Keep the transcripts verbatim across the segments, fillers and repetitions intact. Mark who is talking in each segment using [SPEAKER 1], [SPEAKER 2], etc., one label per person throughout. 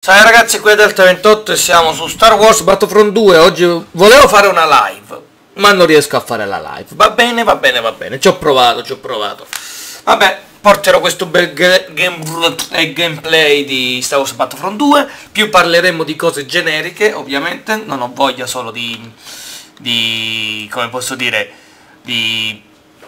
[SPEAKER 1] Ciao ragazzi, qui è Delta ventotto e siamo su Star Wars Battlefront due. Oggi volevo fare una live, ma non riesco a fare la live. Va bene, va bene, va bene. Ci ho provato, ci ho provato. Vabbè, porterò questo bel game gameplay di Star Wars Battlefront due. Più parleremo di cose generiche, ovviamente. Non ho voglia solo di... di... come posso dire... di...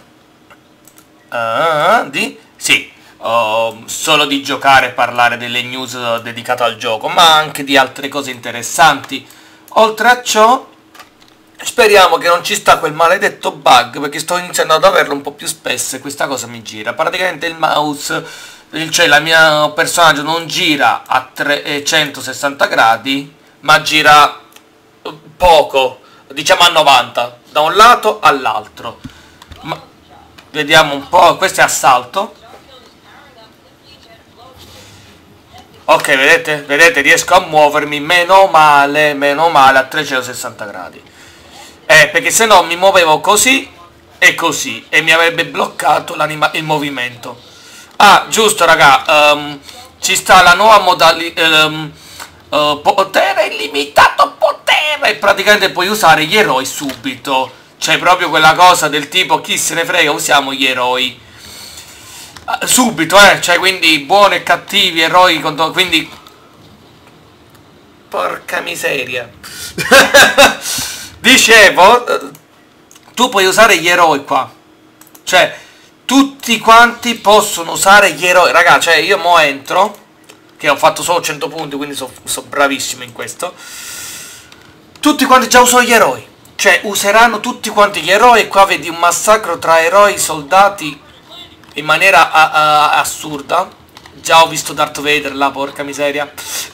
[SPEAKER 1] Uh, di... sì. Uh, solo di giocare e parlare delle news dedicate al gioco, ma anche di altre cose interessanti. Oltre a ciò, speriamo che non ci sta quel maledetto bug, perché sto iniziando ad averlo un po' più spesso e questa cosa mi gira. Praticamente il mouse, cioè il mio personaggio non gira a trecentosessanta gradi, ma gira poco, diciamo a novanta, da un lato all'altro. Ma vediamo un po', questo è assalto. Ok, vedete? Vedete? Riesco a muovermi meno male, meno male a trecentosessanta gradi. Eh, perché se no mi muovevo così e così e mi avrebbe bloccato il movimento. Ah, giusto raga, um, ci sta la nuova modalità, um, uh, potere illimitato potere, e praticamente puoi usare gli eroi subito. C'è proprio quella cosa del tipo chi se ne frega, usiamo gli eroi. Subito, eh, cioè quindi buoni e cattivi, eroi contro... quindi... porca miseria. Dicevo, tu puoi usare gli eroi qua. Cioè, tutti quanti possono usare gli eroi. Raga, cioè io mo entro, che ho fatto solo cento punti, quindi sono so bravissimo in questo. Tutti quanti già usano gli eroi. Cioè, useranno tutti quanti gli eroi e qua vedi un massacro tra eroi e soldati in maniera a, a, assurda. Già ho visto Darth Vader là, porca miseria.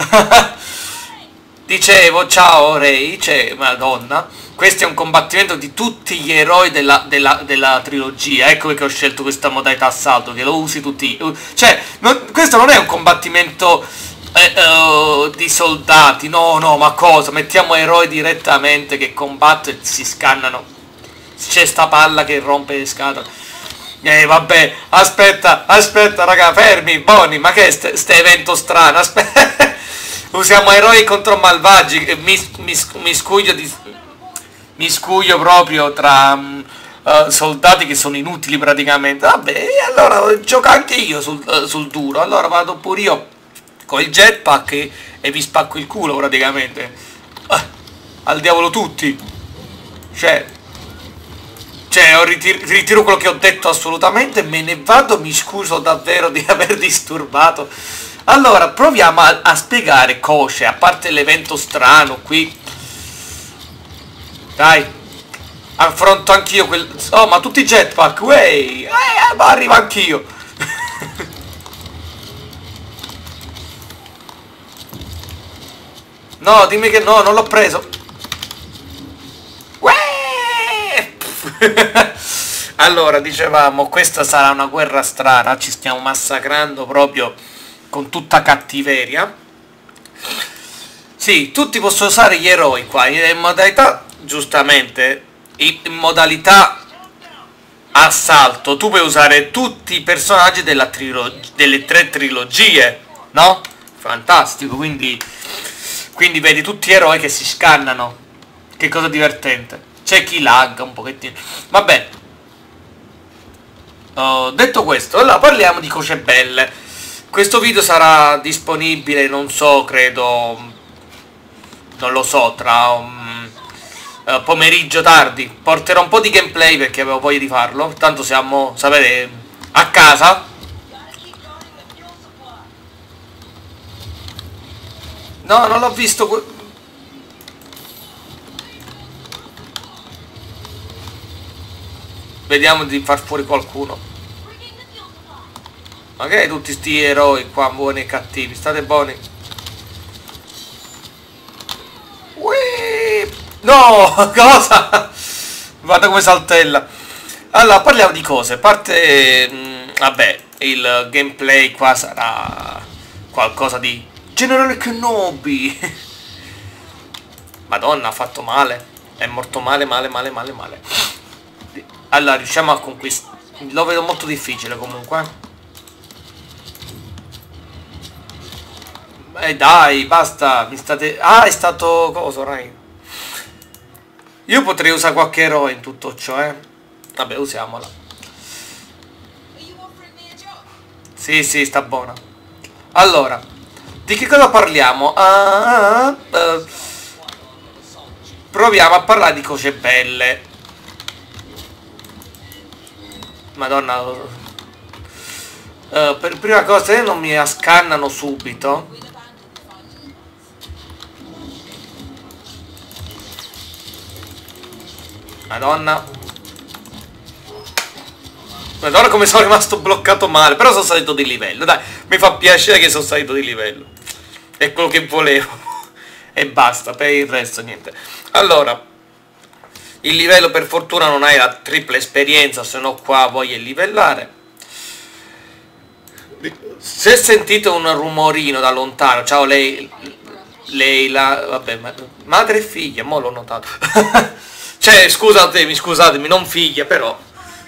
[SPEAKER 1] Dicevo, ciao Rey, cioè, madonna. Questo è un combattimento di tutti gli eroi della, della, della trilogia. Ecco perché ho scelto questa modalità assalto, che lo usi tutti. Cioè, non, questo non è un combattimento eh, uh, di soldati. No, no, ma cosa? Mettiamo eroi direttamente che combattono e si scannano. C'è sta palla che rompe le scatole. Eh vabbè, aspetta, aspetta raga, fermi, buoni, ma che è ste evento strano, aspetta. Usiamo eroi contro malvagi, mi, mi, mi scuglio di... mi scuglio proprio tra um, uh, soldati che sono inutili praticamente. Vabbè, allora gioco anche io sul, uh, sul duro, allora vado pure io con il jetpack e, e vi spacco il culo praticamente. Uh, al diavolo tutti. Cioè... Cioè, ritiro, ritiro quello che ho detto assolutamente, me ne vado, mi scuso davvero di aver disturbato. Allora, proviamo a, a spiegare cose, a parte l'evento strano qui. Dai, affronto anch'io quel... Oh, ma tutti i jetpack, wey! Eh, ma arrivo anch'io! No, dimmi che no, non l'ho preso! Allora, dicevamo, questa sarà una guerra strana, ci stiamo massacrando proprio con tutta cattiveria. Sì, tutti possono usare gli eroi qua, in modalità, giustamente, in modalità assalto, tu puoi usare tutti i personaggi della trilogia, delle tre trilogie, no? Fantastico, quindi, quindi vedi tutti gli eroi che si scannano, che cosa divertente. C'è chi lagga un pochettino. Vabbè. Uh, detto questo, allora parliamo di cose belle. Questo video sarà disponibile, non so, credo... non lo so, tra un uh, pomeriggio tardi. Porterò un po' di gameplay perché avevo voglia di farlo. Tanto siamo, sapete, a casa. No, non l'ho visto... Vediamo di far fuori qualcuno. Magari tutti sti eroi qua, buoni e cattivi. State buoni. Uii! No! Cosa? Guarda come saltella. Allora, parliamo di cose. A parte... Mh, vabbè, il gameplay qua sarà... qualcosa di... Generale Kenobi! Madonna, ha fatto male. È morto male, male, male, male, male. Allora, riusciamo a conquistare... Lo vedo molto difficile comunque. Eh dai, basta, mi state... Ah, è stato... Cosa, Rai? Io potrei usare qualche eroe in tutto ciò, eh. Vabbè, usiamola. Sì, sì, sta buona. Allora, di che cosa parliamo? Ah, ah, ah, proviamo a parlare di cose belle. Madonna. Uh, per prima cosa, se non mi scannano subito. Madonna. Madonna come sono rimasto bloccato male. Però sono salito di livello. Dai, mi fa piacere che sono salito di livello. È quello che volevo. E basta, per il resto niente. Allora, il livello per fortuna non hai la tripla esperienza, se no qua voglio livellare. Se sentite un rumorino da lontano, ciao lei, lei la, vabbè, madre e figlia, mo l'ho notato. Cioè, scusatemi, scusatemi, non figlia, però.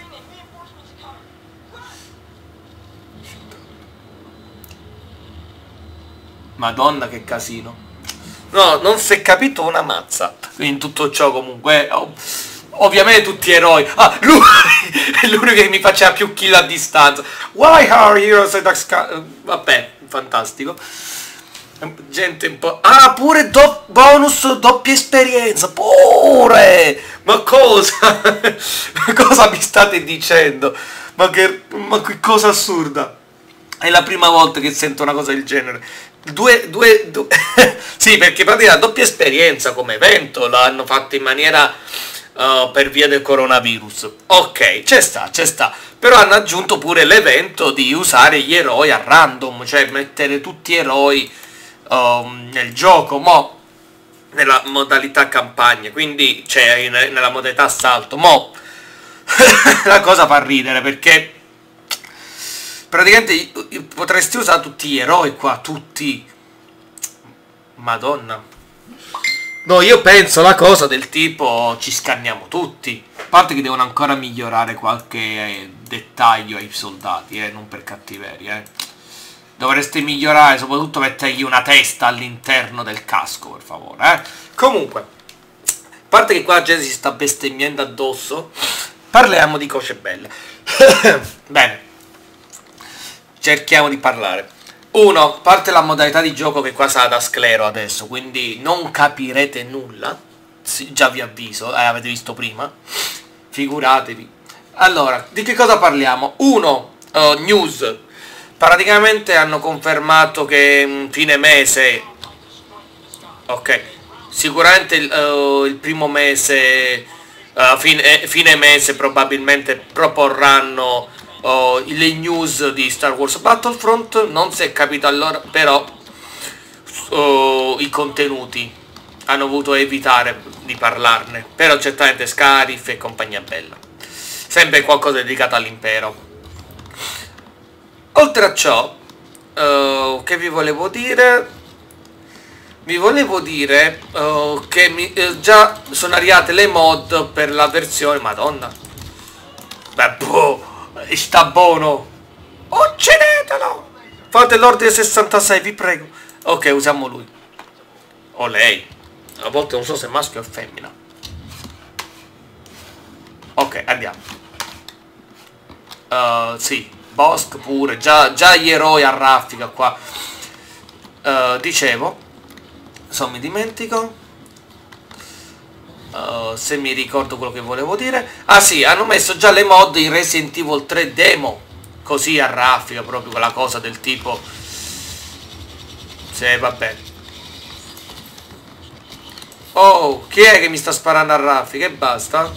[SPEAKER 1] Madonna che casino. No, non si è capito una mazza in tutto ciò comunque. Oh, ovviamente tutti eroi. Ah, lui è l'unico che mi faceva più kill a distanza. Why are heroes at... Vabbè, fantastico. Gente un po'... Ah, pure do... bonus doppia esperienza. Pure! Ma cosa? Cosa mi state dicendo? Ma che... Ma che cosa assurda. È la prima volta che sento una cosa del genere. Due... due, due... Sì, perché praticamente la doppia esperienza come evento l'hanno fatto in maniera... Uh, per via del coronavirus. Ok, c'è sta, c'è sta. Però hanno aggiunto pure l'evento di usare gli eroi a random, cioè mettere tutti eroi um, nel gioco, mo nella modalità campagna, quindi cioè nella modalità assalto. Mo la cosa fa ridere perché praticamente potresti usare tutti gli eroi qua, tutti. Madonna. No, io penso la cosa del tipo ci scanniamo tutti. A parte che devono ancora migliorare qualche eh, dettaglio ai soldati, eh, non per cattiveria, eh. Dovreste migliorare, soprattutto mettergli una testa all'interno del casco, per favore, eh. Comunque, a parte che qua la gente si sta bestemmiando addosso, parliamo di cose belle. Bene. Cerchiamo di parlare. Uno, parte la modalità di gioco che qua sarà da sclero adesso, quindi non capirete nulla, sì, già vi avviso, eh, avete visto prima, figuratevi. Allora, di che cosa parliamo? Uno, uh, news, praticamente hanno confermato che um, fine mese, ok, sicuramente il, uh, il primo mese, uh, fine, fine mese probabilmente proporranno Oh, le news di Star Wars Battlefront. Non si è capito allora, però oh, i contenuti hanno voluto evitare di parlarne, però certamente Scarif e compagnia bella, sempre qualcosa dedicato all'impero. Oltre a ciò, uh, che vi volevo dire? Vi volevo dire uh, che mi, uh, già sono arrivate le mod per la versione... Madonna. Beh, boh. Sta buono. Uccidetelo. Fate l'ordine sessantasei, vi prego. Ok, usiamo lui. O lei. A volte non so se è maschio o femmina. Ok, andiamo. Uh, sì, Bossk pure. Già, già gli eroi a raffica qua. Uh, dicevo. Se mi dimentico. Uh, se mi ricordo quello che volevo dire. Ah sì, hanno messo già le mod in Resident Evil tre demo, così a raffica, proprio quella cosa del tipo. Sì, vabbè. Oh, chi è che mi sta sparando a raffica e basta?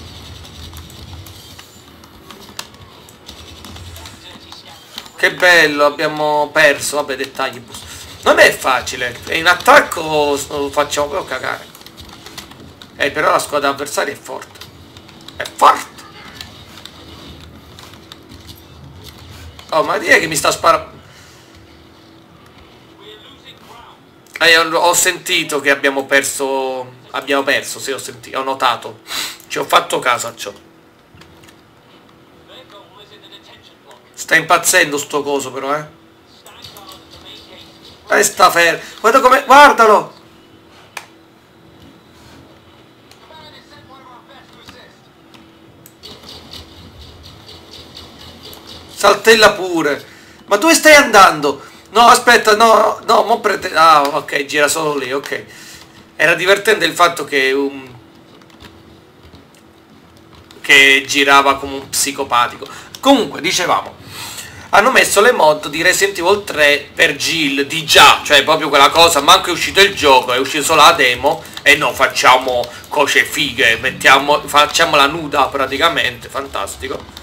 [SPEAKER 1] Che bello, abbiamo perso. Vabbè, dettagli. Non è facile. In attacco facciamo proprio cagare. Eh, però la squadra avversaria è forte. È forte. Oh, ma chi è che mi sta sparando? Eh, ho, ho sentito che abbiamo perso. Abbiamo perso, sì, ho sentito. Ho notato. Ci ho fatto caso a ciò. Sta impazzendo sto coso, però, eh. Resta fermo. Guarda come... Guardalo! Saltella pure. Ma dove stai andando? No, aspetta, no, no, mo prete... Ah, ok, gira solo lì, ok. Era divertente il fatto che un... che girava come un psicopatico. Comunque, dicevamo, hanno messo le mod di Resident Evil tre per Jill, di già, cioè proprio quella cosa, manco è uscito il gioco, è uscito solo la demo, e no, facciamo cose fighe, mettiamo, facciamola nuda praticamente, fantastico.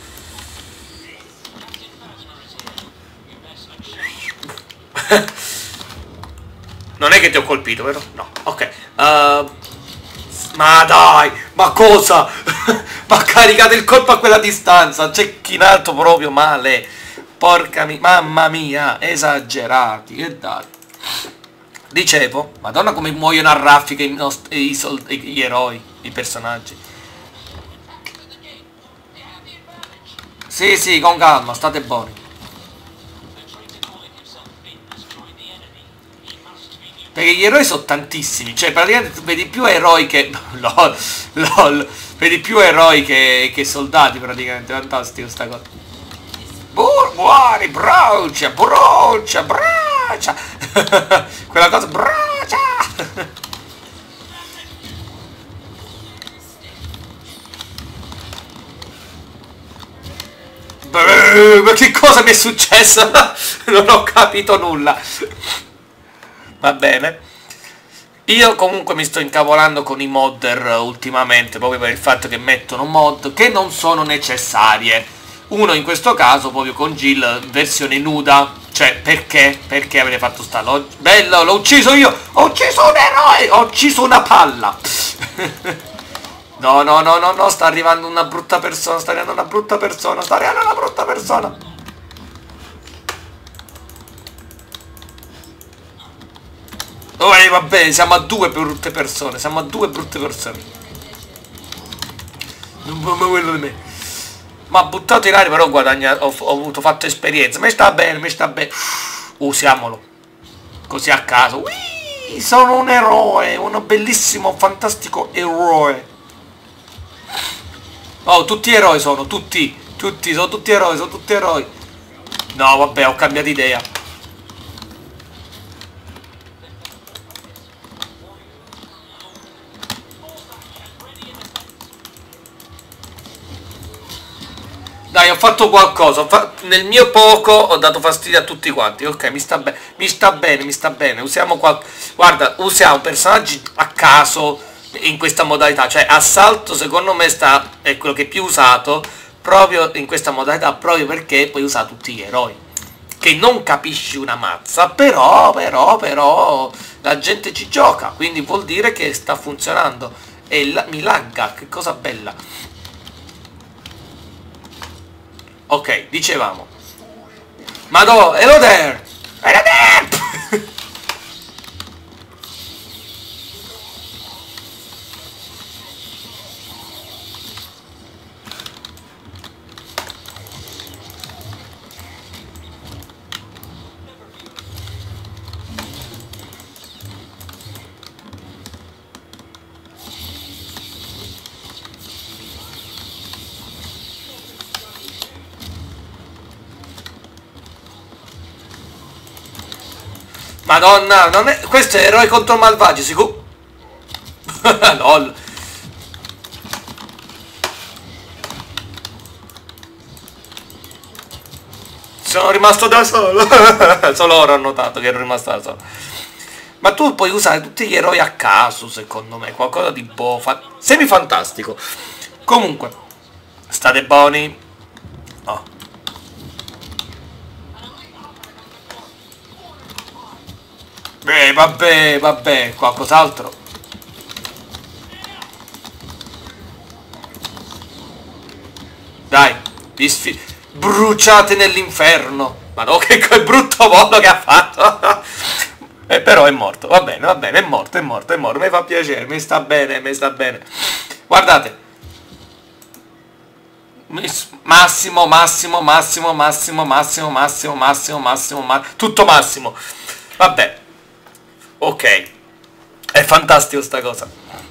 [SPEAKER 1] Non è che ti ho colpito, vero? No, ok. Uh, ma dai, ma cosa? Ma caricate il colpo a quella distanza, cecchinato proprio male. Porca mi... Mamma mia, esagerati, che dai. Dicevo, madonna come muoiono a raffica i nostri, i sold... gli eroi, i personaggi. Sì, sì, con calma, state buoni. Perché gli eroi sono tantissimi, cioè praticamente vedi più eroi che... lol, lol, vedi più eroi che, che soldati praticamente, fantastico sta cosa. Buoni, brucia, brucia, brucia. Quella cosa, brucia. Beh, ma che cosa mi è successo? Non ho capito nulla. Va bene. Io comunque mi sto incavolando con i modder ultimamente, proprio per il fatto che mettono mod che non sono necessarie. Uno in questo caso proprio con Jill versione nuda. Cioè, perché? Perché avete fatto sta logica? Bello, l'ho ucciso io! Ho ucciso un eroe! Ho ucciso una palla! No, no, no, no, no, sta arrivando una brutta persona, sta arrivando una brutta persona, sta arrivando una brutta persona! Oh, eh, va bene, siamo a due brutte persone, siamo a due brutte persone. Non come quello di me. Ma buttato in aria però guadagna, ho, ho avuto fatto esperienza. Mi sta bene, mi sta bene. Usiamolo. Così a caso. Ui, sono un eroe, un bellissimo, fantastico eroe. Oh, tutti eroi sono, tutti, tutti, sono tutti eroi, sono tutti eroi. No, vabbè, ho cambiato idea. Dai, ho fatto qualcosa, ho fa... nel mio poco ho dato fastidio a tutti quanti. Ok, mi sta bene, mi sta bene, mi sta bene. Usiamo qual... Guarda, usiamo personaggi a caso in questa modalità. Cioè, assalto secondo me sta è quello che è più usato proprio in questa modalità, proprio perché puoi usare tutti gli eroi. Che non capisci una mazza, però, però, però la gente ci gioca, quindi vuol dire che sta funzionando. E la... mi lagga, che cosa bella. Ok, dicevamo. Madò, hello there! Hello there! Madonna, non è... questo è eroe contro malvagi, sicuro? Lol. Sono rimasto da solo. Solo ora ho notato che ero rimasto da solo. Ma tu puoi usare tutti gli eroi a caso, secondo me. Qualcosa di boh, fa... semi-fantastico. Comunque, state buoni. Oh. Beh, vabbè, vabbè, qualcos'altro. Dai, vi sfi... bruciate nell'inferno. Ma no, che quel brutto volo che ha fatto. Eh, però è morto, va bene, va bene, è morto, è morto, è morto. Mi fa piacere, mi sta bene, mi sta bene. Guardate. Massimo, massimo, massimo, massimo, massimo, massimo, massimo, massimo, massimo, tutto massimo. Vabbè. Ok. È fantastico sta cosa.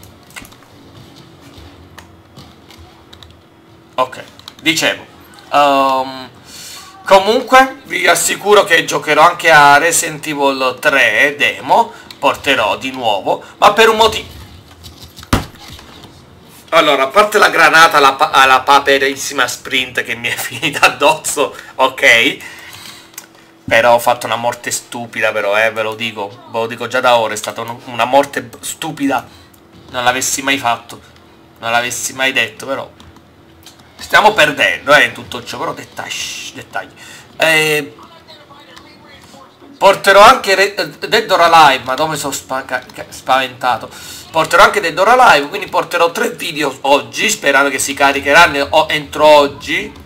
[SPEAKER 1] Ok, dicevo. Um, comunque vi assicuro che giocherò anche a Resident Evil tre demo. Porterò di nuovo, ma per un motivo. Allora, a parte la granata alla, pa alla paperissima sprint che mi è finita addosso, ok? Però ho fatto una morte stupida, però, eh, ve lo dico. Ve lo dico già da ora, è stata un una morte stupida. Non l'avessi mai fatto. Non l'avessi mai detto, però. Stiamo perdendo, eh, in tutto ciò, però dettagli, dettagli. Eh, porterò anche Dead or Alive, ma dove sono spaventato. Porterò anche Dead or Alive, quindi porterò tre video oggi, sperando che si caricheranno o entro oggi.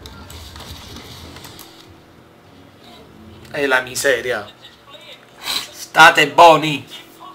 [SPEAKER 1] E la miseria. State buoni.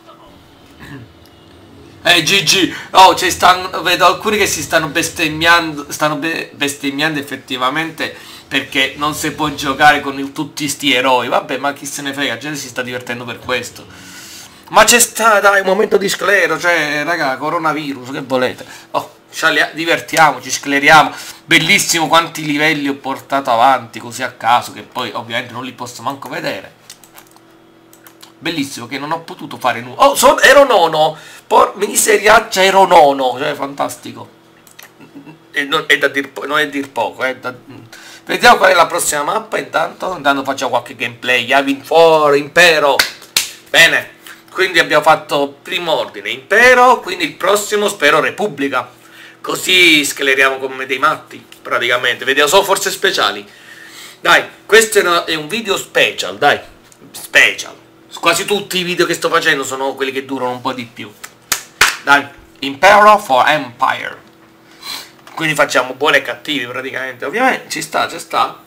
[SPEAKER 1] Eh Gigi, oh, ci stanno, vedo alcuni che si stanno bestemmiando, stanno be bestemmiando effettivamente perché non si può giocare con il, tutti sti eroi. Vabbè, ma chi se ne frega, la gente si sta divertendo per questo. Ma c'è sta, dai, un momento di sclero, cioè, raga, coronavirus, che volete? Oh, divertiamoci, scleriamo. Bellissimo quanti livelli ho portato avanti così a caso, che poi ovviamente non li posso manco vedere. Bellissimo che non ho potuto fare nulla. Oh, son, ero nono. Por miseriaccia, ero nono. Cioè, fantastico. E non è da dir, non è dir poco. Eh, da... Vediamo qual è la prossima mappa. Intanto, intanto facciamo qualche gameplay. Yavin quattro, Impero. Bene. Quindi abbiamo fatto primo ordine, Impero. Quindi il prossimo spero Repubblica. Così scleriamo come dei matti, praticamente. Vediamo solo forze speciali. Dai, questo è un video special, dai. Special. Quasi tutti i video che sto facendo sono quelli che durano un po' di più. Dai, Impero for Empire. Quindi facciamo buoni e cattivi praticamente. Ovviamente ci sta, ci sta.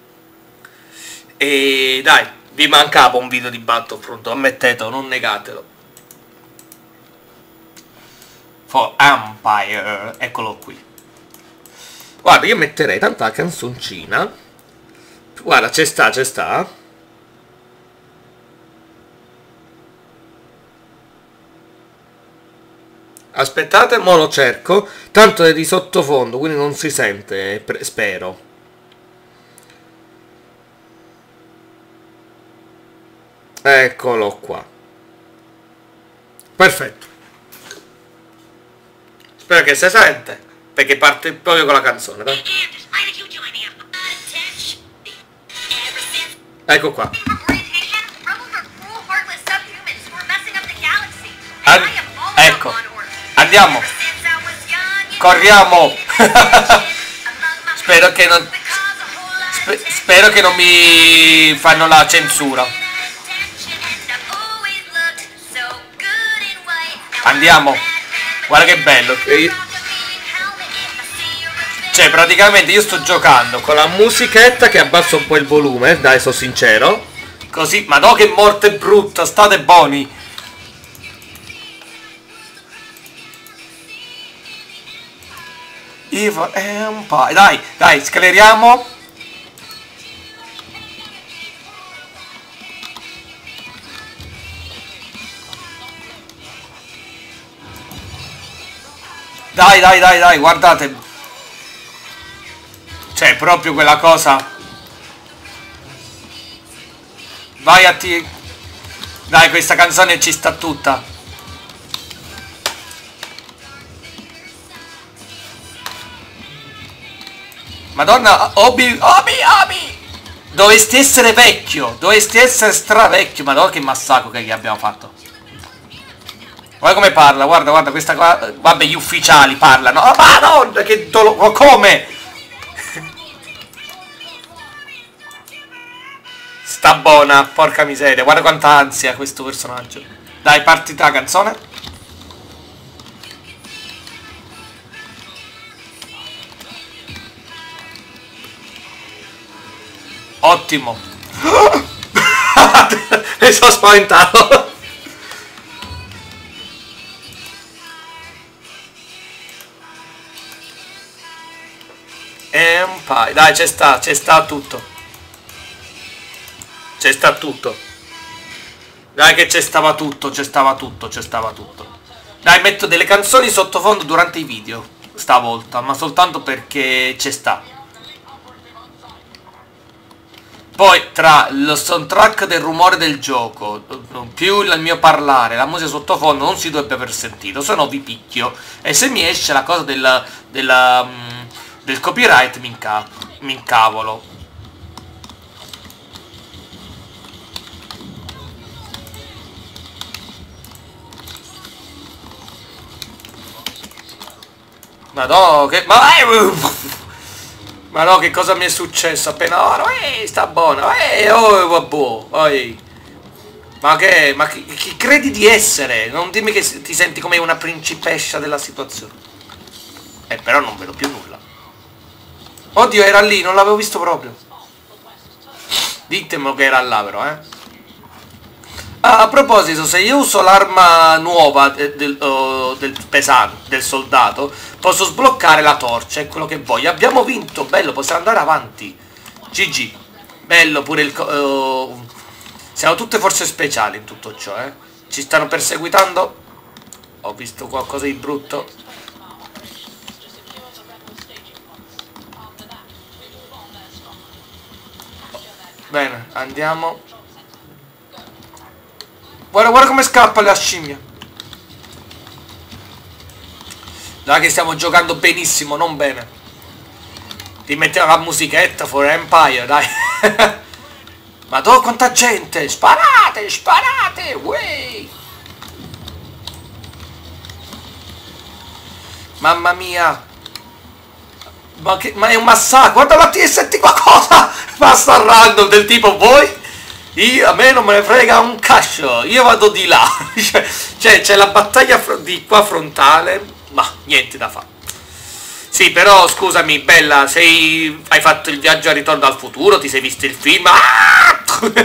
[SPEAKER 1] E dai, vi mancava un video di Battlefront, ammettetelo, non negatelo. For Empire, eccolo qui. Guarda, io metterei tanta canzoncina. Guarda, c'è sta, c'è sta. Aspettate, mo lo cerco. Tanto è di sottofondo, quindi non si sente, spero. Eccolo qua. Perfetto. Spero che si sente, perché parte proprio con la canzone, dai. Ecco qua. An ecco. Andiamo. Corriamo. Spero che non spe spero che non mi fanno la censura. Andiamo. Guarda che bello. Cioè, praticamente io sto giocando con la musichetta che abbassa un po' il volume, dai, sono sincero. Così, ma no che morte brutta, state buoni. Evil Empire. Dai, dai, scleriamo. Dai, dai, dai, dai, guardate. Cioè, proprio quella cosa. Vai a ti. Dai, questa canzone ci sta tutta. Madonna, Obi, Obi, Obi! Dovresti essere vecchio, dovresti essere stravecchio. Madonna che massacro che gli abbiamo fatto. Guarda come parla, guarda, guarda, questa qua. Vabbè, gli ufficiali parlano. Oh, madonna, che dolore, come? Sta buona, porca miseria, guarda quanta ansia questo personaggio. Dai, partita la canzone. Ottimo. Mi sono spaventato. Empire. Dai, c'è sta, c'è sta tutto. C'è sta tutto. Dai che c'è stava tutto, c'è stava tutto, c'è stava tutto. Dai, metto delle canzoni sottofondo durante i video, stavolta, ma soltanto perché c'è sta. Poi tra lo soundtrack del rumore del gioco, più il mio parlare, la musica sottofondo non si dovrebbe aver sentito, se no vi picchio. E se mi esce la cosa del, del, del copyright mi, inca, mi incavolo. Madò, che... Ma... Ma no, che cosa mi è successo appena ora? Ehi, sta buono. Ehi, oh, vabbè. Ehi. Ma che... Ma chi, chi credi di essere? Non dimmi che ti senti come una principessa della situazione. Eh, però non vedo più nulla. Oddio, era lì, non l'avevo visto proprio. Ditemi che era là, però, eh. Ah, a proposito, se io uso l'arma nuova del, uh, del pesante, del soldato, posso sbloccare la torcia, è quello che voglio. Abbiamo vinto, bello, possiamo andare avanti. G G. Bello pure il... Uh, siamo tutte forze speciali in tutto ciò, eh. Ci stanno perseguitando. Ho visto qualcosa di brutto. Bene, andiamo. Guarda, guarda come scappa la scimmia. Dai che stiamo giocando benissimo, non bene. Rimettiamo la musichetta for Empire, dai. Ma dove quanta gente? Sparate, sparate, wey. Mamma mia. Ma, che, ma è un massacro. Guarda la T S T qualcosa. Basta random del tipo voi. Io, a me non me ne frega un cascio, io vado di là. Cioè c'è la battaglia di qua frontale, ma niente da fare. Sì, però scusami, bella, sei... hai fatto il viaggio a Ritorno al futuro, ti sei visto il film? Ah!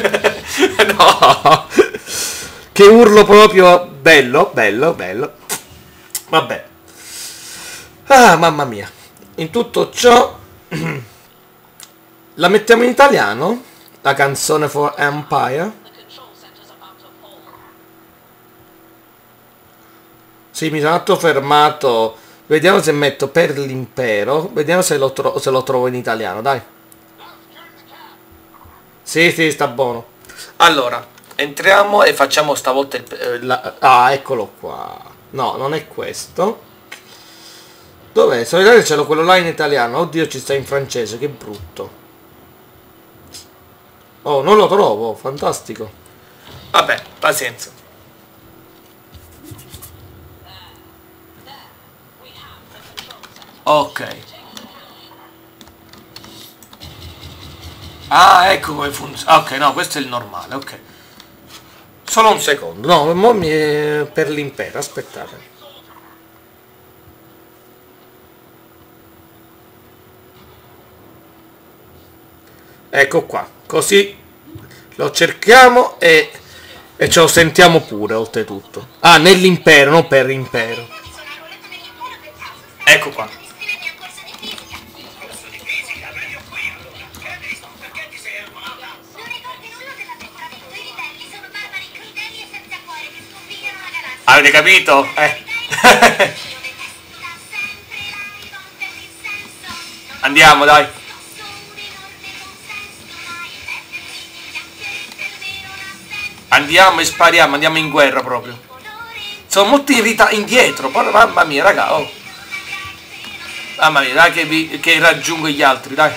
[SPEAKER 1] No, che urlo proprio bello, bello, bello. Vabbè. Ah, mamma mia. In tutto ciò la mettiamo in italiano? La canzone for Empire? Sì, mi sono un attimo fermato. Vediamo se metto per l'impero. Vediamo se lo, tro se lo trovo in italiano, dai. Sì, sì, sta buono. Allora, entriamo e facciamo stavolta il... Eh, la, ah, eccolo qua. No, non è questo. Dov'è? Solitamente ce l'ho quello là in italiano. Oddio, ci sta in francese, che brutto. Oh, non lo trovo, fantastico. Vabbè, pazienza. Ok. Ah, ecco come funziona. Ok, no, questo è il normale, ok. Solo un secondo. No, mo mi è per l'impero, aspettate. Ecco qua, così lo cerchiamo e, e ce lo sentiamo pure, oltretutto. Ah, nell'impero, non per l'impero. Ecco qua. Avete capito? Eh. Andiamo, dai. Andiamo e spariamo, andiamo in guerra proprio. Sono molto irritato, indietro, mamma mia, raga, oh. Mamma mia, dai che, vi, che raggiungo gli altri, dai.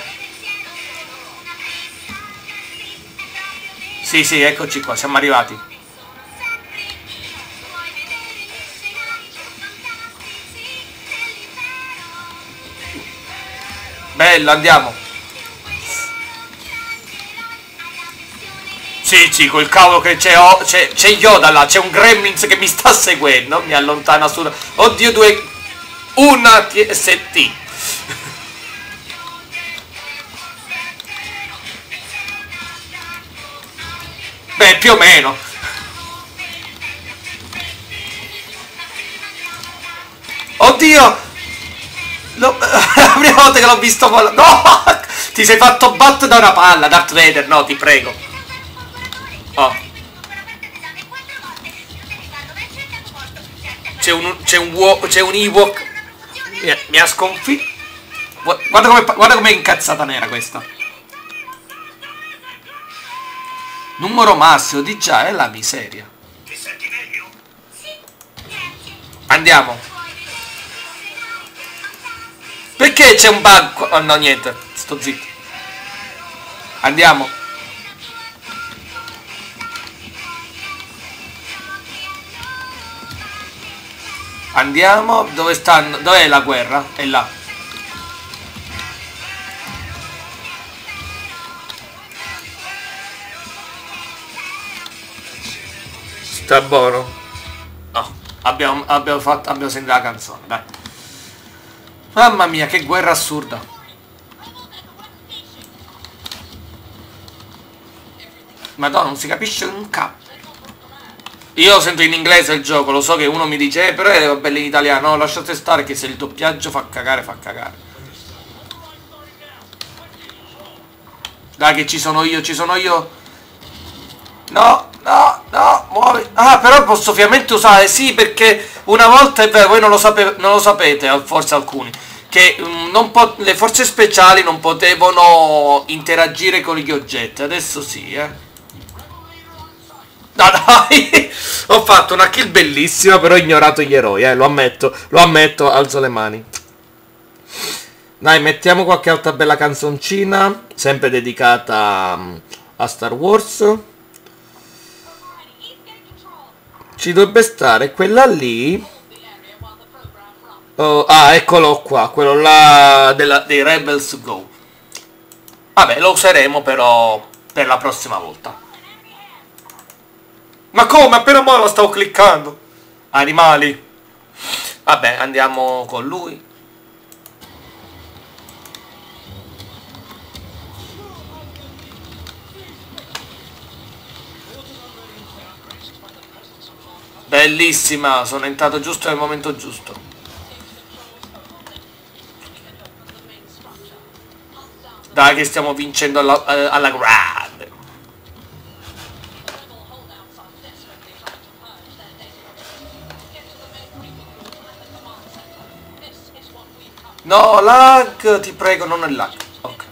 [SPEAKER 1] Sì, sì, eccoci qua, siamo arrivati. Bello, andiamo. Sì, sì, col cavolo che c'è c'è Yoda là, c'è un Gremlins che mi sta seguendo, mi allontana su... Oddio, due... Una T S T. Beh, più o meno. Oddio! Lo... La prima volta che l'ho visto volare... No! Ti sei fatto battere da una palla, Darth Vader, no, ti prego. Oh. C'è un c'è un uovo, c'è un Ewok. Mi, mi ha sconfitto. Guarda come guarda com'è incazzata nera questa. Numero massimo di già è la miseria. Andiamo. Perché c'è un bug? Oh no, niente, sto zitto. Andiamo. Andiamo. Dove stanno? Dov'è la guerra? È là. Sta buono. No, abbiamo, abbiamo fatto, abbiamo sentito la canzone, dai. Mamma mia, che guerra assurda. Madonna, non si capisce un cazzo. Io sento in inglese il gioco, lo so che uno mi dice, eh, però è bello in italiano. No, lasciate stare che se il doppiaggio fa cagare, fa cagare. Dai che ci sono io, ci sono io. No, no, no, muovi. Ah, però posso ovviamente usare, sì, perché una volta, è vero, voi non lo, sape non lo sapete, forse alcuni, che um, non le forze speciali non potevano interagire con gli oggetti. Adesso sì, eh. No, dai, ho fatto una kill bellissima, però ho ignorato gli eroi, eh, lo ammetto, lo ammetto, alzo le mani. Dai, mettiamo qualche altra bella canzoncina, sempre dedicata um, a Star Wars. Ci dovrebbe stare quella lì. Oh, ah, eccolo qua, quello là della, dei Rebels Go. Vabbè, lo useremo però per la prossima volta. Ma come? Appena mo lo stavo cliccando. Animali. Vabbè, andiamo con lui. Bellissima, sono entrato giusto nel momento giusto. Dai che stiamo vincendo alla, alla grande. No, lag, ti prego, non è lag. Ok.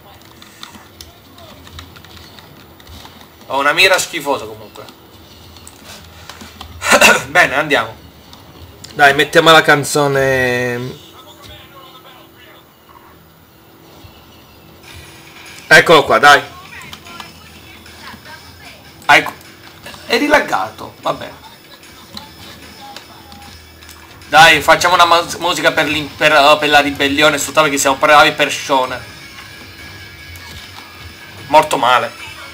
[SPEAKER 1] Ho una mira schifosa comunque. Bene, andiamo. Dai, mettiamo la canzone. Eccolo qua, dai. Ecco. È rilaggato, vabbè. Dai, facciamo una musica per, per, per la ribellione, sfruttare che siamo bravi persone. Morto male.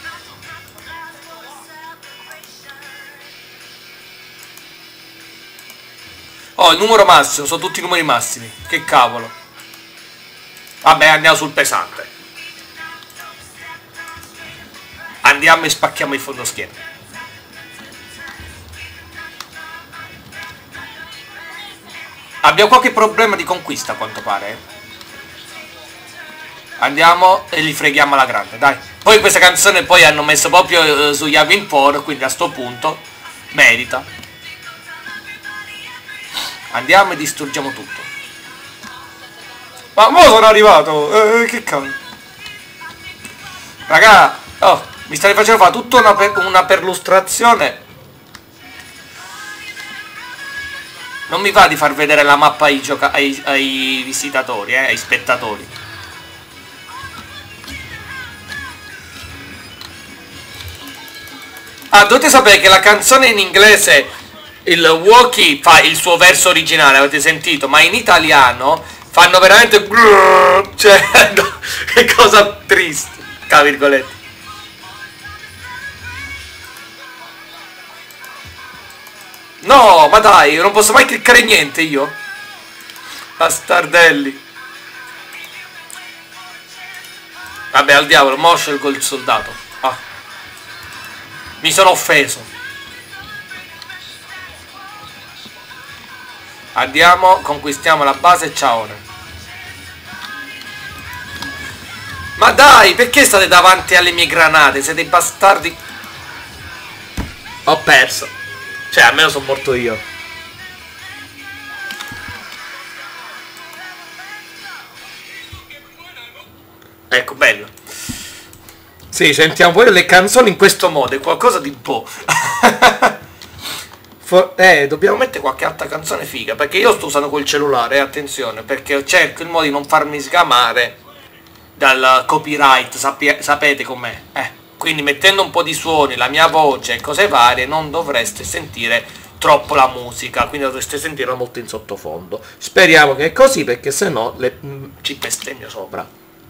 [SPEAKER 1] Oh, il numero massimo, sono tutti i numeri massimi. Che cavolo. Vabbè, andiamo sul pesante. Andiamo e spacchiamo il fondoschiena. Abbiamo qualche problema di conquista a quanto pare. Andiamo e li freghiamo alla grande, dai. Poi questa canzone poi hanno messo proprio uh, su Yavin Por, quindi a sto punto merita. Andiamo e distruggiamo tutto. Ma mo sono arrivato, eh, che cavolo. Raga, oh, mi state facendo fare tutta una, per una perlustrazione. Non mi va di far vedere la mappa ai, ai, ai visitatori, eh, ai spettatori. Ah, dovete sapere che la canzone in inglese, il Wookiee fa il suo verso originale, avete sentito? Ma in italiano fanno veramente... Cioè, no, che cosa triste, tra virgolette. No, ma dai, non posso mai cliccare niente io. Bastardelli. Vabbè, al diavolo, mo scelgo il soldato. Ah. Mi sono offeso. Andiamo, conquistiamo la base, ciao. Ma dai, perché state davanti alle mie granate? Siete bastardi. Ho perso. Cioè, almeno sono morto io. Sì, sentiamo poi le canzoni in questo modo, è qualcosa di boh. For eh, dobbiamo mettere qualche altra canzone figa, perché io sto usando col cellulare, eh, attenzione, perché cerco il modo di non farmi sgamare dal copyright, sapi sapete com'è. Eh, quindi mettendo un po' di suoni, la mia voce e cose varie, non dovreste sentire troppo la musica, quindi dovreste sentirla molto in sottofondo. Speriamo che è così, perché se no le, mm, ci bestemmio sopra.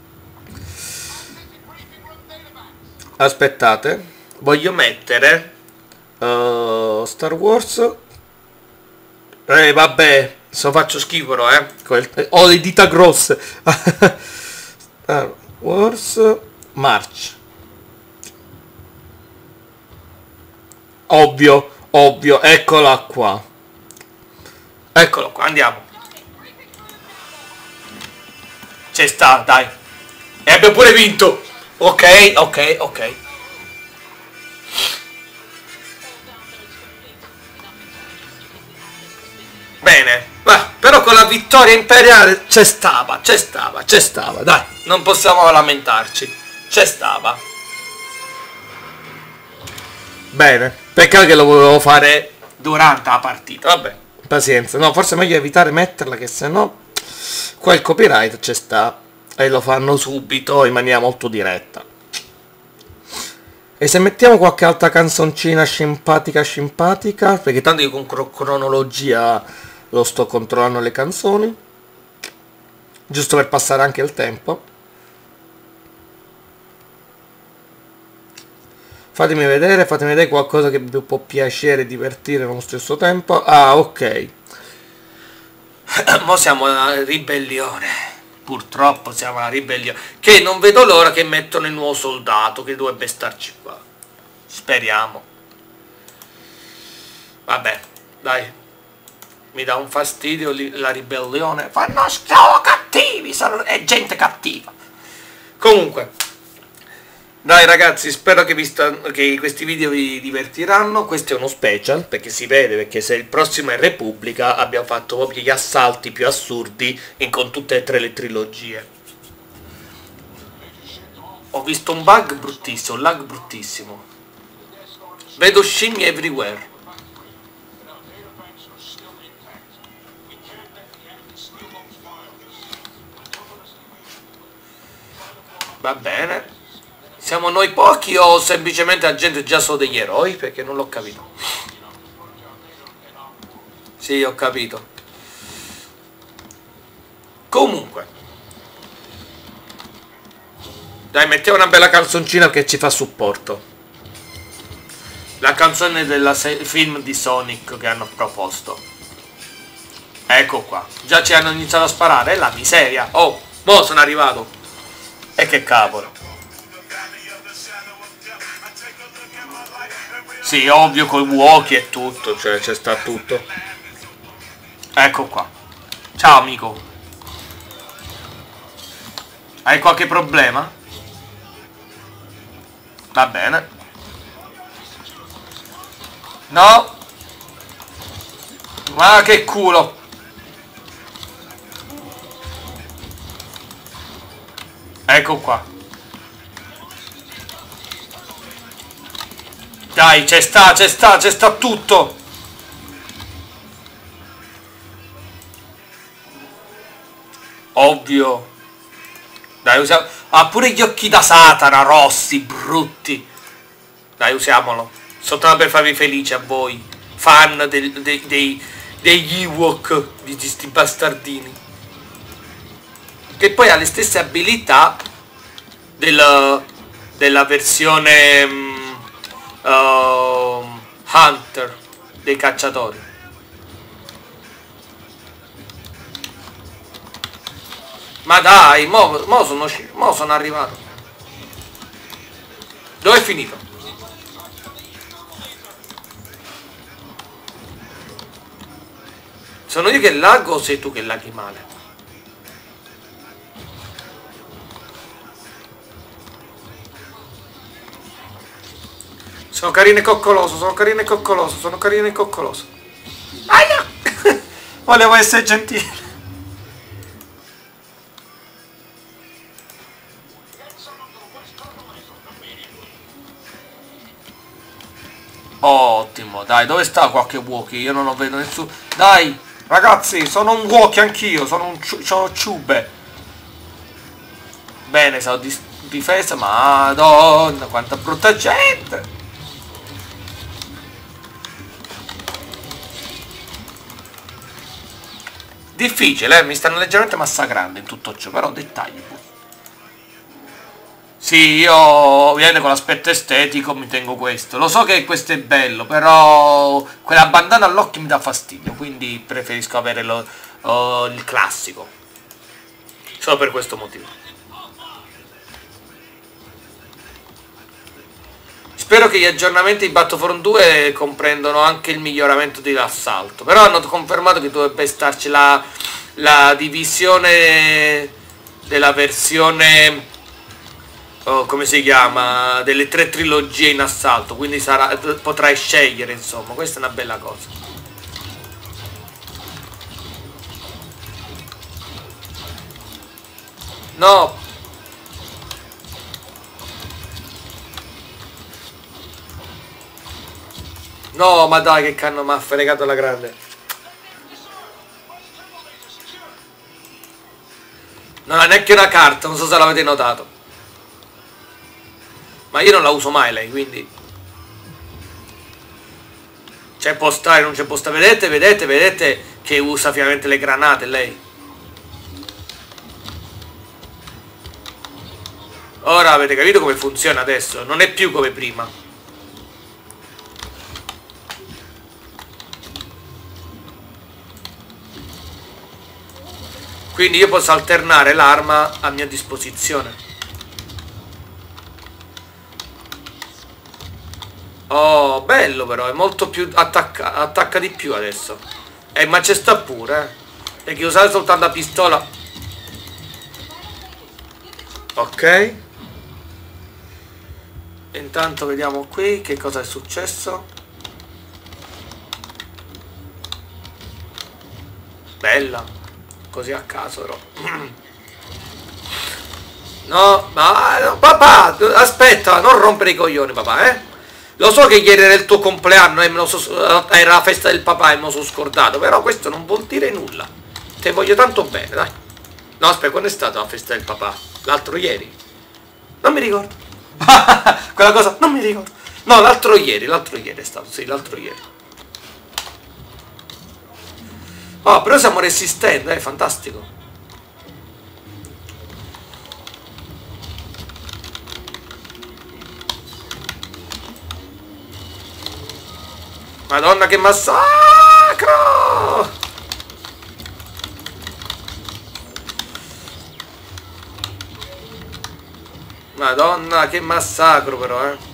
[SPEAKER 1] Aspettate, voglio mettere uh, Star Wars. Eh vabbè, se faccio schifo però, eh. Ho oh, le dita grosse. Star Wars March. Ovvio, ovvio, eccola qua. Eccolo qua, andiamo. C'è sta, dai. E abbiamo pure vinto. Ok, ok, ok. Bene, ma però con la vittoria imperiale c'è stava, c'è stava, c'è stava, dai, non possiamo lamentarci, c'è stava. Bene, peccato che lo volevo fare durante la partita, vabbè, pazienza, no, forse è meglio evitare metterla, che se no qua il copyright c'è sta e lo fanno subito in maniera molto diretta. E se mettiamo qualche altra canzoncina simpatica simpatica, perché tanto io con cro cronologia lo sto controllando le canzoni, giusto per passare anche il tempo. Fatemi vedere, fatemi vedere qualcosa che vi può piacere e divertire nello stesso tempo. Ah, ok. Mo siamo alla ribellione. Purtroppo siamo alla ribellione. Che non vedo l'ora che mettono il nuovo soldato, che dovrebbe starci qua. Speriamo. Vabbè, dai. Mi dà un fastidio la ribellione. Fanno sono cattivi, sono, è gente cattiva. Comunque, dai ragazzi, spero che, vi sta, che questi video vi divertiranno. Questo è uno special, perché si vede, perché se il prossimo è Repubblica abbiamo fatto proprio gli assalti più assurdi in, con tutte e tre le trilogie. Ho visto un bug bruttissimo, un lag bruttissimo. Vedo scimmie everywhere. Va bene. Siamo noi pochi o semplicemente la gente già sono degli eroi? Perché non l'ho capito. Sì, ho capito. Comunque. Dai, mettiamo una bella canzoncina che ci fa supporto. La canzone del film di Sonic che hanno proposto. Ecco qua. Già ci hanno iniziato a sparare. È la miseria. Oh, mo sono arrivato. E che cavolo. Sì, ovvio, coi walkie e tutto, cioè c'è sta tutto. Ecco qua. Ciao amico. Hai qualche problema? Va bene. No. Ma che culo. Ecco qua. Dai, c'è sta, c'è sta, c'è sta tutto. Ovvio. Dai, usiamo. Ha pure gli occhi da Satana, rossi, brutti. Dai, usiamolo. Soltanto per farvi felici a voi, fan del, dei, dei, degli Ewok, di questi bastardini. Che poi ha le stesse abilità del, della versione um, uh, Hunter dei cacciatori. Ma dai, mo, mo, sono, mo sono arrivato. Dove è finito? Sono io che laggo o sei tu che laghi male? Sono carino e coccoloso, sono carino e coccoloso, sono carino e coccoloso. Aia! Volevo essere gentile. dai, dove sta qualche walkie? Io non lo vedo nessuno. Dai, ragazzi, sono un walkie anch'io, sono un sono ciube. Bene, sono di difesa, madonna, quanta brutta gente. Difficile, eh? Mi stanno leggermente massacrando in tutto ciò, però dettagli. Sì, io ovviamente con l'aspetto estetico mi tengo questo. Lo so che questo è bello, però quella bandana all'occhio mi dà fastidio, quindi preferisco avere lo, oh, il classico. Solo per questo motivo. Spero che gli aggiornamenti di Battlefront due comprendono anche il miglioramento dell'assalto. Però hanno confermato che dovrebbe starci la, la divisione della versione, oh, come si chiama, delle tre trilogie in assalto. Quindi sarà, potrai scegliere, insomma. Questa è una bella cosa. No. No, ma dai, che canno mi ha fregato la grande. Non ha neanche una carta, non so se l'avete notato. Ma io non la uso mai lei, quindi... C'è può stare, non c'è può stare. Vedete, vedete, vedete che usa finalmente le granate lei. Ora avete capito come funziona adesso. Non è più come prima. Quindi io posso alternare l'arma a mia disposizione. Oh, bello però, è molto più attacca, attacca di più adesso. Eh, ma c'è sta pure, eh. Perché usare soltanto la pistola. Ok. Intanto vediamo qui che cosa è successo. Bella. Così a caso però. No, ma no, papà, aspetta, non rompere i coglioni papà, eh. Lo so che ieri era il tuo compleanno e me lo so, era la festa del papà e me lo sono scordato, però questo non vuol dire nulla. Te voglio tanto bene, dai. No, aspetta, quando è stata la festa del papà? L'altro ieri? Non mi ricordo. Quella cosa, non mi ricordo. No, l'altro ieri, l'altro ieri è stato, sì, l'altro ieri. Oh, però stiamo resistendo, è fantastico. Madonna che massacro! Madonna che massacro però, eh.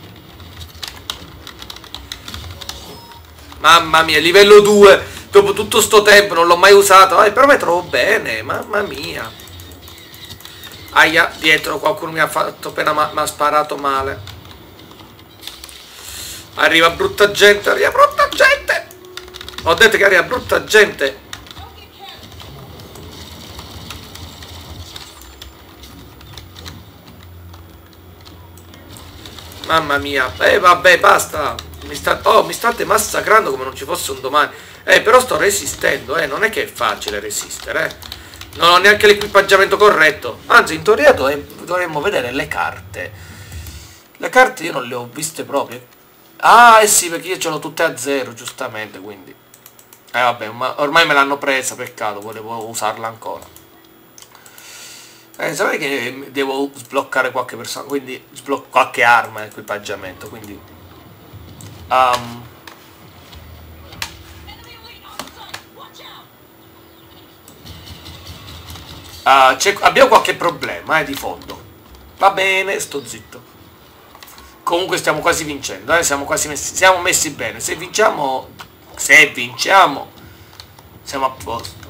[SPEAKER 1] Mamma mia, livello due. Dopo tutto sto tempo non l'ho mai usato, eh, però mi trovo bene, mamma mia. Aia, dietro qualcuno mi ha fatto appena, mi ha sparato male. Arriva brutta gente, arriva brutta gente. Ho detto che arriva brutta gente. Mamma mia, eh vabbè basta. Mi sta... Oh, mi state massacrando come non ci fosse un domani. Eh, però sto resistendo, eh, non è che è facile resistere, eh. Non ho neanche l'equipaggiamento corretto. Anzi, in teoria dovremmo vedere le carte. Le carte io non le ho viste proprio. Ah, eh sì, perché io ce l'ho tutte a zero, giustamente, quindi. Eh, vabbè, ma ormai me l'hanno presa, peccato, volevo usarla ancora. Eh, sapete che devo sbloccare qualche persona, quindi sblocco qualche arma e equipaggiamento, quindi... Um... Uh, abbiamo qualche problema eh, di fondo. Va bene, sto zitto. Comunque stiamo quasi vincendo, eh, siamo quasi messi, siamo messi bene. Se vinciamo, se vinciamo, siamo a posto.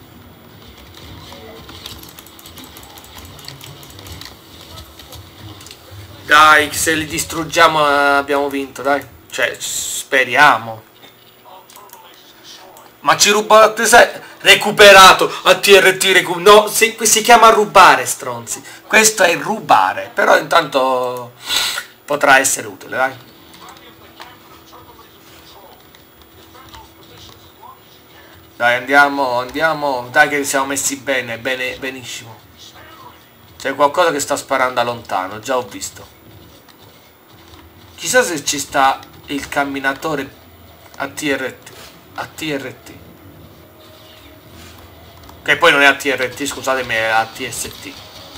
[SPEAKER 1] Dai, se li distruggiamo eh, abbiamo vinto, dai. Cioè, speriamo. Ma ci rubate, sai, recuperato, a T R T recu... No, si, si chiama rubare, stronzi. Questo è rubare, però intanto potrà essere utile, dai. Dai, andiamo, andiamo. Dai che siamo messi bene, bene, benissimo. C'è qualcosa che sta sparando da lontano, già ho visto. Chissà se ci sta il camminatore a T R T. A T R T. Che poi non è a T R T, scusatemi, è a T S T.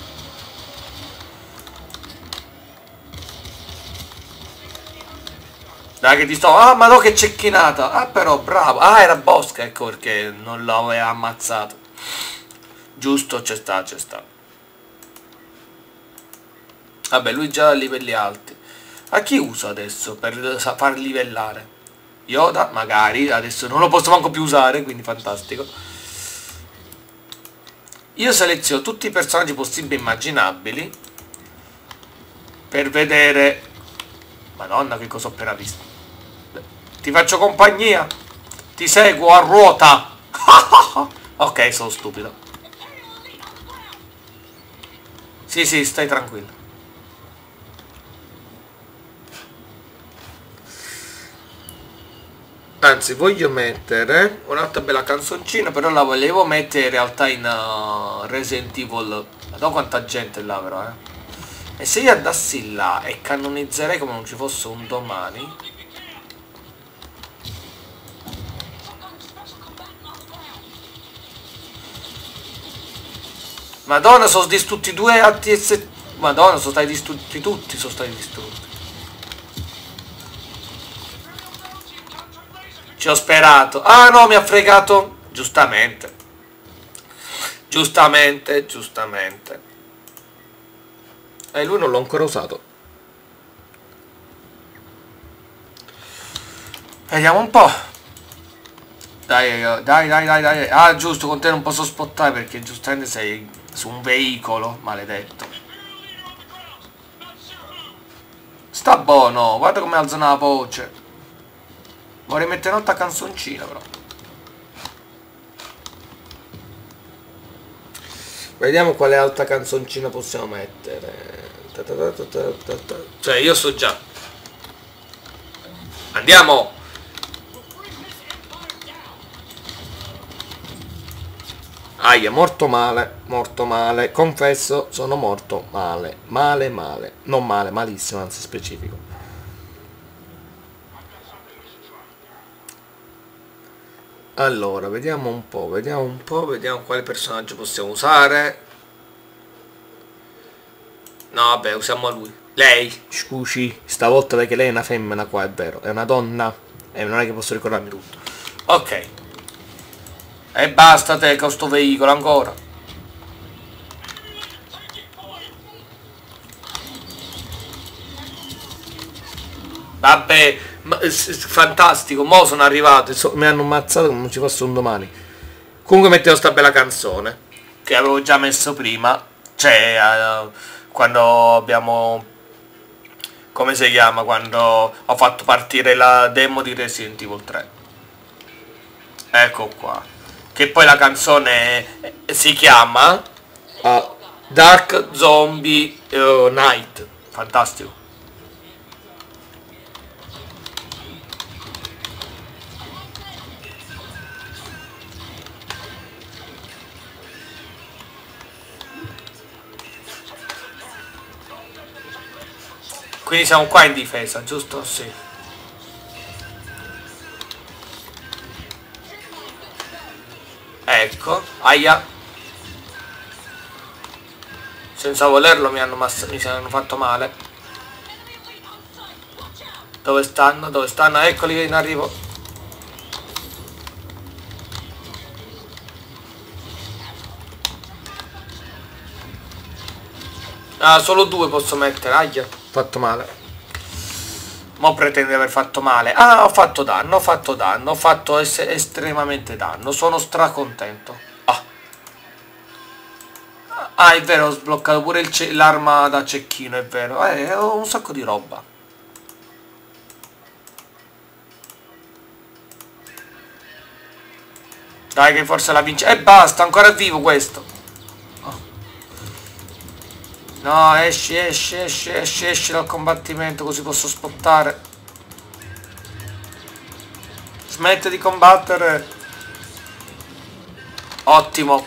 [SPEAKER 1] Dai che ti sto... Ah, ma no che cecchinata! Ah, però, bravo! Ah, era Bosca, ecco perché non l'aveva ammazzato. Giusto, c'è sta, c'è sta. Vabbè, lui già ha livelli alti. A chi usa adesso per far livellare? Yoda, magari, adesso non lo posso manco più usare, quindi fantastico. Io seleziono tutti i personaggi possibili e immaginabili per vedere... Madonna, che cosa ho appena visto. Ti faccio compagnia. Ti seguo a ruota. Ok, sono stupido. Sì, sì, stai tranquillo. Anzi, voglio mettere un'altra bella canzoncina, però la volevo mettere in realtà in uh, Resident Evil. Madonna quanta gente là però, eh. E se io andassi là e canonizzerei come non ci fosse un domani... Madonna, sono distrutti due A T S... Madonna, sono stati distrutti tutti, sono stati distrutti. Ci ho sperato. Ah no, mi ha fregato. Giustamente. Giustamente, giustamente. E lui non l'ho ancora usato. Vediamo un po'. Dai, dai, dai, dai, dai. Ah, giusto, con te non posso spottare perché giustamente sei su un veicolo, maledetto. Sta buono, guarda come alzano la voce. Vorrei mettere un'altra canzoncina però. Vediamo quale altra canzoncina possiamo mettere. Cioè io so già. Andiamo. Aia, morto male, morto male. Confesso, sono morto male. Male, male. Non male, malissimo, anzi specifico. Allora, vediamo un po', vediamo un po', vediamo quale personaggio possiamo usare. No, vabbè, usiamo lui. Lei, scusi, stavolta perché lei è una femmina qua, è vero, è una donna. E non è che posso ricordarmi tutto. Ok. E basta te con sto veicolo ancora. Vabbè, ma, fantastico, mo sono arrivati, so, mi hanno ammazzato come non ci fosse un domani. Comunque mettevo sta bella canzone che avevo già messo prima, cioè uh, quando abbiamo, come si chiama, quando ho fatto partire la demo di Resident Evil tre. Ecco qua, che poi la canzone si chiama uh, Dark Zombie uh, Night. Fantastico. Quindi siamo qua in difesa, giusto? Sì. Ecco, aia. Senza volerlo mi hanno, mass mi hanno fatto male. Dove stanno? Dove stanno? Eccoli in arrivo. Ah, solo due posso mettere, aia. Fatto male. Mo pretende di aver fatto male. Ah, ho fatto danno, ho fatto danno, ho fatto es estremamente danno. Sono stracontento. Ah. Ah, è vero, ho sbloccato pure l'arma da cecchino, è vero. Eh, ho un sacco di roba. Dai che forse la vince. E basta, ancora è vivo questo. No, esci, esci, esci, esci, esci dal combattimento così posso spottare. Smette di combattere. Ottimo.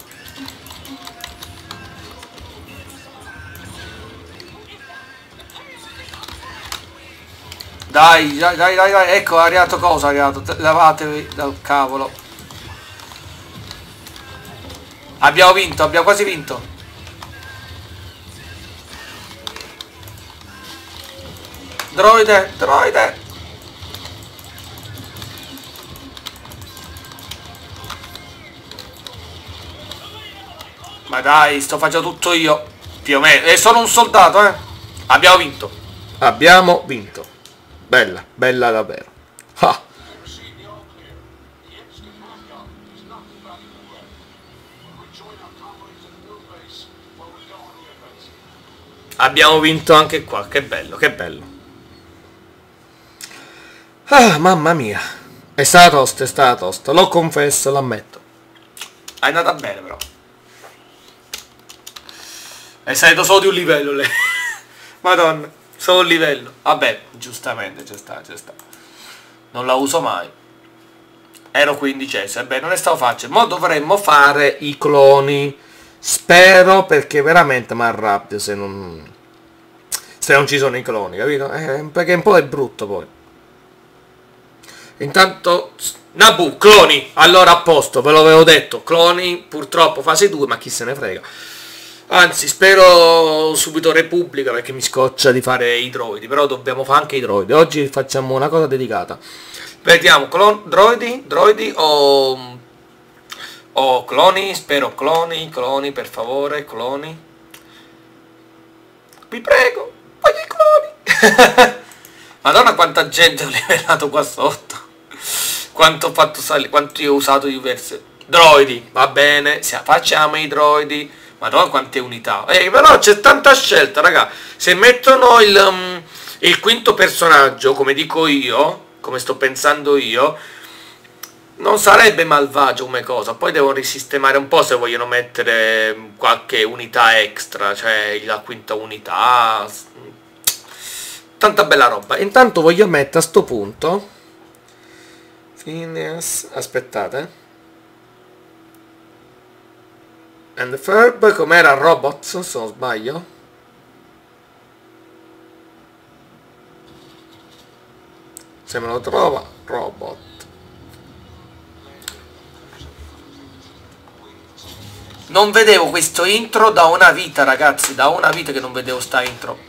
[SPEAKER 1] Dai, dai, dai, dai, dai. Ecco, è arrivato cosa? È arrivato. Lavatevi dal cavolo. Abbiamo vinto, abbiamo quasi vinto. Droide, droide. Ma dai, sto facendo tutto io. Più o meno. E sono un soldato, eh. Abbiamo vinto.
[SPEAKER 2] Abbiamo vinto. Bella, bella davvero. Ah.
[SPEAKER 1] Abbiamo vinto anche qua, che bello, che bello.
[SPEAKER 2] Ah, mamma mia. È stata tosta, è stata tosta. Lo confesso, l'ammetto.
[SPEAKER 1] È andata bene però. È salito solo di un livello lei. Madonna, solo un livello. Vabbè, giustamente, c'è sta, c'è sta. Non la uso mai. Ero quindicesimo, beh, non è stato facile. Ma dovremmo fare
[SPEAKER 2] I cloni. Spero, perché veramente mi arrabbio se non... Se non ci sono i cloni, capito? Eh, perché un po' è brutto poi. Intanto...
[SPEAKER 1] Naboo, cloni. Allora a posto, ve l'avevo detto. Cloni, purtroppo fase due, ma chi se ne frega. Anzi, spero subito Repubblica, perché mi scoccia di fare i droidi. Però dobbiamo fare anche i droidi.
[SPEAKER 2] Oggi facciamo una cosa dedicata.
[SPEAKER 1] Vediamo, clon, droidi, droidi o... o cloni, spero cloni, cloni, per favore, cloni. Vi prego, voglio i cloni. Madonna quanta gente ho livellato qua sotto. Quanto ho fatto salire, quanto io ho usato diverse... Droidi, va bene, facciamo i droidi. Madonna quante unità. Eh, però c'è tanta scelta, raga. Se mettono il, um, il quinto personaggio, come dico io, come sto pensando io, non sarebbe malvagio come cosa. Poi devo risistemare un po' se vogliono mettere qualche unità extra, cioè la quinta unità. Tanta bella roba.
[SPEAKER 2] Intanto voglio mettere a sto punto Phineas, aspettate, and Ferb, com'era Robots, se non sbaglio. Se me lo trova, Robot.
[SPEAKER 1] Non vedevo questo intro da una vita, ragazzi, da una vita che non vedevo sta intro.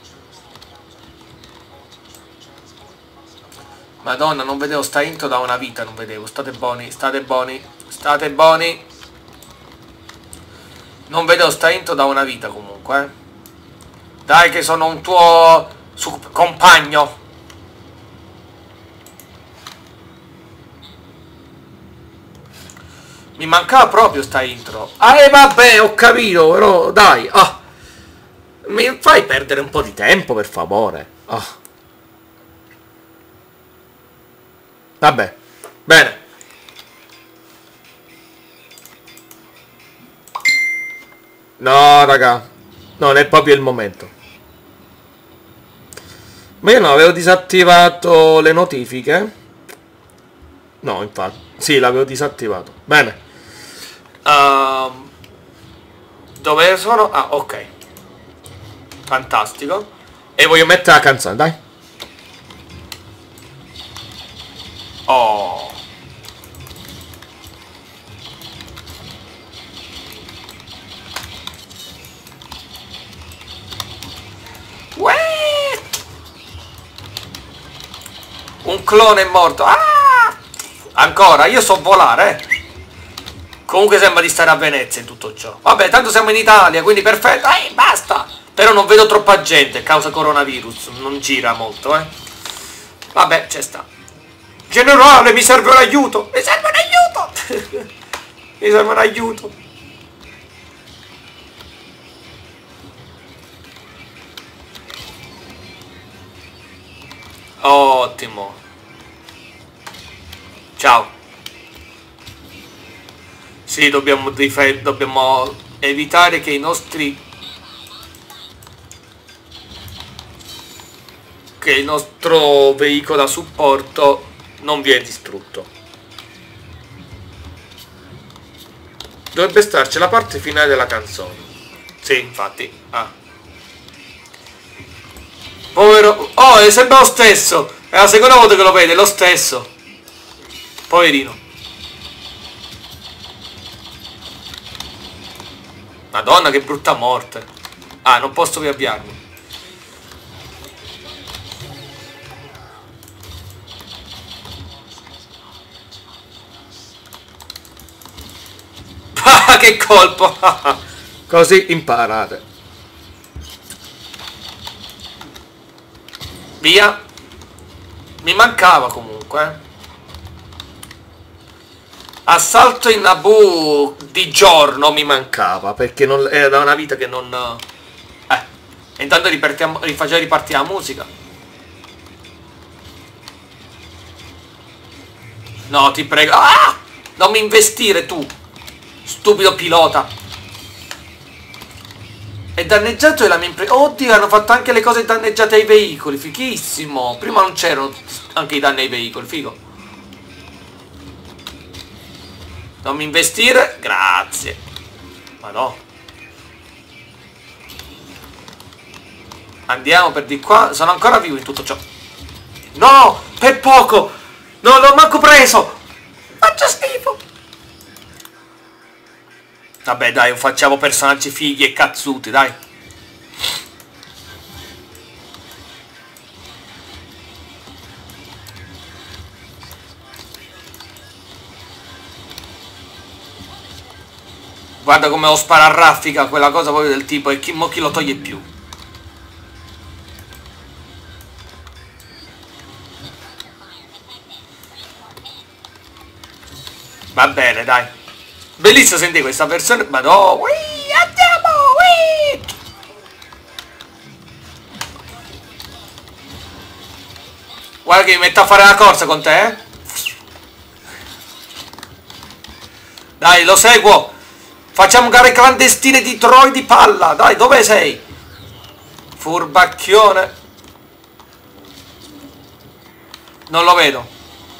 [SPEAKER 1] Madonna, non vedevo sta intro da una vita, non vedevo. State buoni, state buoni, state buoni. Non vedevo sta intro da una vita comunque, eh. Dai che sono un tuo compagno. Mi mancava proprio sta intro.
[SPEAKER 2] Ah, e vabbè, ho capito, però dai, ah. Mi fai perdere un po' di tempo, per favore. Ah. Vabbè, bene. No, raga, non è proprio il momento. Ma io non avevo disattivato le notifiche. No, infatti. Sì, l'avevo disattivato. Bene.
[SPEAKER 1] Uh, dove sono? Ah, ok. Fantastico.
[SPEAKER 2] E voglio mettere la canzone, dai.
[SPEAKER 1] Oh. Uè! Un clone è morto. Ah! Ancora, io so volare, eh. Comunque sembra di stare a Venezia in tutto ciò. Vabbè, tanto siamo in Italia, quindi perfetto. Ehi, basta! Però non vedo troppa gente, causa coronavirus. Non gira molto, eh. Vabbè, c'è sta. Generale, mi serve un aiuto! Mi serve un aiuto! Mi serve un aiuto! Ottimo. Ciao. Sì, dobbiamo, dobbiamo evitare che i nostri... che il nostro veicolo da supporto non viene distrutto.
[SPEAKER 2] Dovrebbe starci la parte finale della canzone.
[SPEAKER 1] Sì, infatti. Ah. Povero... Oh, è sempre lo stesso. È la seconda volta che lo vede, è lo stesso. Poverino. Madonna, che brutta morte. Ah, non posso riavviarmi. Ah, che colpo.
[SPEAKER 2] Così imparate.
[SPEAKER 1] Via. Mi mancava comunque. eh. Assalto in Naboo di giorno mi mancava, perché non, era da una vita che non... Eh, e intanto ripartiamo, rifaceva ripartire la musica. No, ti prego. Ah! Non mi investire tu, stupido pilota. È danneggiato e la mia impresa... Oddio, hanno fatto anche le cose danneggiate ai veicoli, fighissimo. Prima non c'erano anche i danni ai veicoli, figo. Non mi investire, grazie. Ma no. Andiamo per di qua. Sono ancora vivo in tutto ciò. No, per poco. Non l'ho manco preso. Faccio schifo. Vabbè dai, facciamo personaggi fighi e cazzuti, dai. Guarda come lo spara a raffica, quella cosa proprio del tipo, e chi, mo chi lo toglie più? Va bene, dai. Bellissimo sentire questa persona. Ma no, ui, andiamo, ui. Guarda che mi metto a fare la corsa con te, eh. Dai, lo seguo. Facciamo gare clandestine di troi di palla. Dai, dove sei? Furbacchione. Non lo vedo.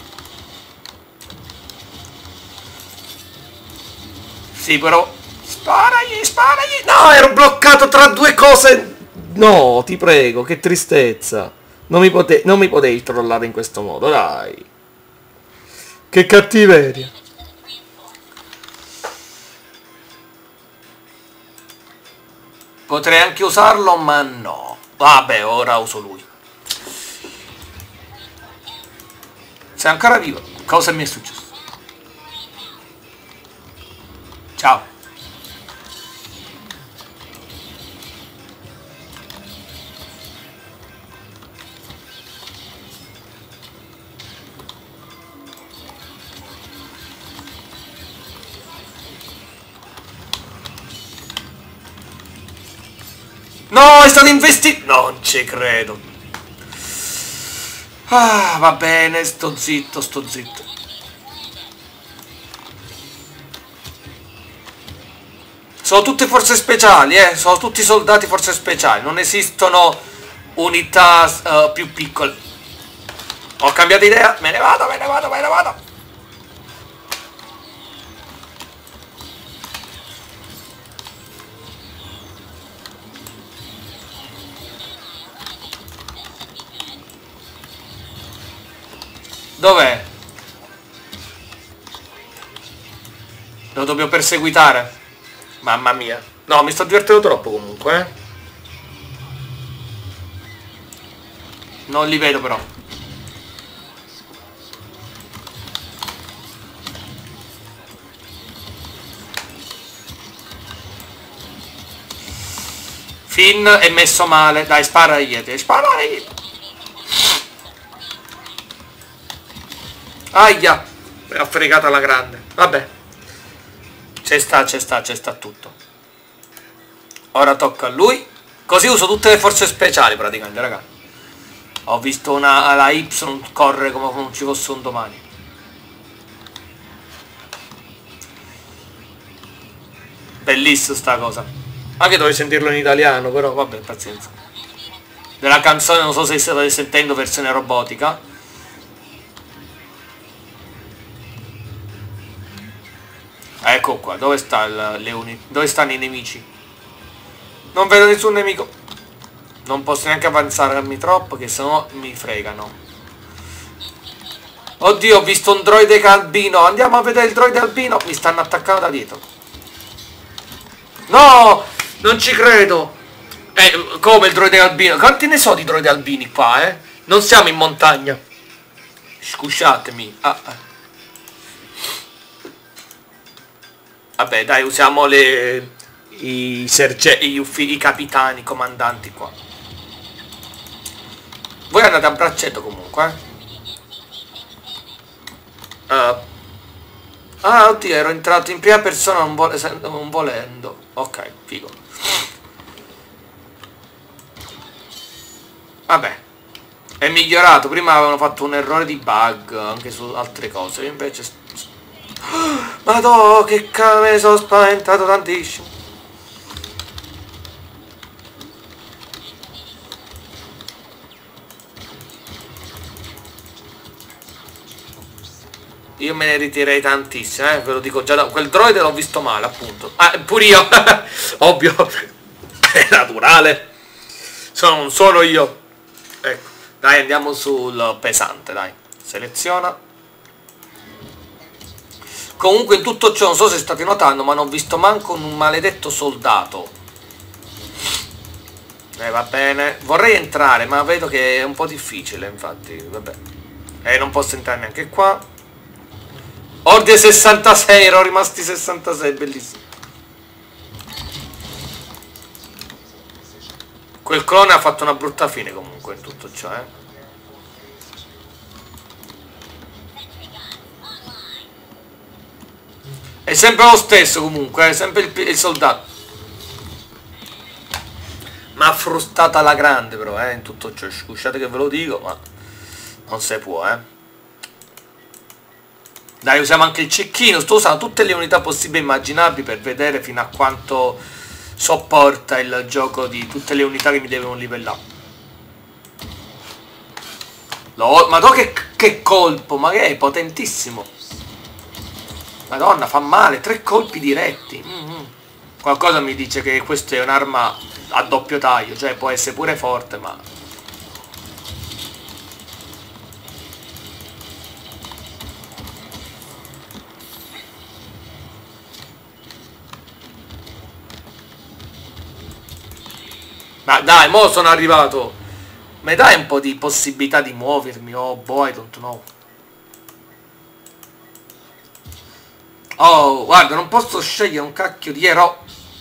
[SPEAKER 1] Sì, però... Sparagli, sparagli.
[SPEAKER 2] No, ero bloccato tra due cose. No, ti prego, che tristezza. Non mi, pote non mi potevi trollare in questo modo, dai. Che cattiveria.
[SPEAKER 1] Potrei anche usarlo, ma no. Vabbè, ora uso lui. Sei ancora vivo? Cosa mi è successo? Ciao. No, è stato investito. Non ci credo. Ah, va bene, sto zitto, sto zitto. Sono tutte forze speciali, eh. Sono tutti soldati forze speciali. Non esistono unità uh, più piccole. Ho cambiato idea. Me ne vado, me ne vado, me ne vado. Dov'è? Lo dobbiamo perseguitare. Mamma mia. No, mi sto divertendo troppo comunque, eh. Non li vedo però. Finn è messo male. Dai, sparagli. Sparagli. Aia. Me l'ha fregata alla grande. Vabbè. C'è sta, c'è sta, c'è sta tutto. Ora tocca a lui. Così uso tutte le forze speciali praticamente, raga. Ho visto una la Y correre come non ci fosse un domani. Bellissima sta cosa. Anche dovrei sentirlo in italiano, però vabbè, pazienza. Della canzone non so se state sentendo versione robotica. Ecco qua, dove sta il, le uni, dove stanno i nemici? Non vedo nessun nemico. Non posso neanche avanzarmi troppo, che sennò mi fregano. Oddio, ho visto un droide albino. Andiamo a vedere il droide albino. Mi stanno attaccando da dietro. No, non ci credo. Eh, come il droide albino? Quanti ne so di droide albini qua, eh? Non siamo in montagna. Scusatemi. Ah, ah. Vabbè, dai, usiamo le... I serge... I, uffi... I capitani, i comandanti qua. Voi andate a braccetto comunque, eh? Uh. Ah, oddio, ero entrato in prima persona non, vo non volendo. Ok, figo. Vabbè. È migliorato. Prima avevano fatto un errore di bug anche su altre cose. Invece... Madò, che cazzo, me ne sono spaventato tantissimo. Io me ne ritirerei tantissimo, eh, ve lo dico già da... Quel droide l'ho visto male, appunto. Ah, pure io. Ovvio. È naturale. Sono, non sono io. Ecco. Dai, andiamo sul pesante, dai. Seleziona. Comunque in tutto ciò, non so se state notando, ma non ho visto manco un maledetto soldato. Eh, va bene. Vorrei entrare, ma vedo che è un po' difficile, infatti. Vabbè. Eh, non posso entrare neanche qua. Ordine sessantasei, ero rimasti sessantasei, bellissimo. Quel clone ha fatto una brutta fine comunque in tutto ciò, eh. È sempre lo stesso comunque, è sempre il, il soldato. Ma ha frustata alla grande però, eh, in tutto ciò. Scusate che ve lo dico, ma non si può, eh. Dai, usiamo anche il cecchino. Sto usando tutte le unità possibili e immaginabili per vedere fino a quanto sopporta il gioco di tutte le unità che mi devono livellare. Madonna, che, che colpo, ma che è potentissimo. Madonna, fa male, tre colpi diretti. Mm-hmm. Qualcosa mi dice che questa è un'arma a doppio taglio, cioè può essere pure forte, ma... Ma dai, mo sono arrivato. Mi dai un po' di possibilità di muovermi? Oh boy, don't know. Oh, guarda, non posso scegliere un cacchio di eroe.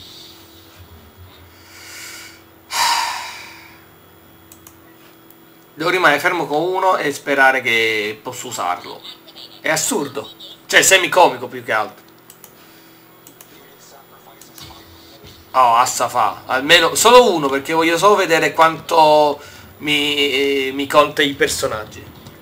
[SPEAKER 1] Devo rimanere fermo con uno e sperare che posso usarlo. È assurdo. Cioè, semicomico più che altro. Oh, assa fa. Almeno solo uno, perché voglio solo vedere quanto mi, mi conta i personaggi.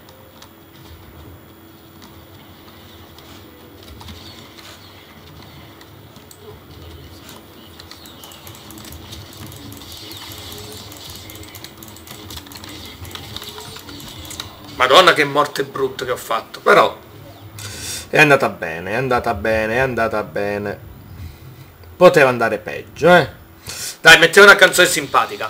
[SPEAKER 1] Madonna, che morte brutta che ho fatto. Però è andata bene, è andata bene, è andata bene. Poteva andare peggio, eh. Dai, mettiamo una canzone simpatica.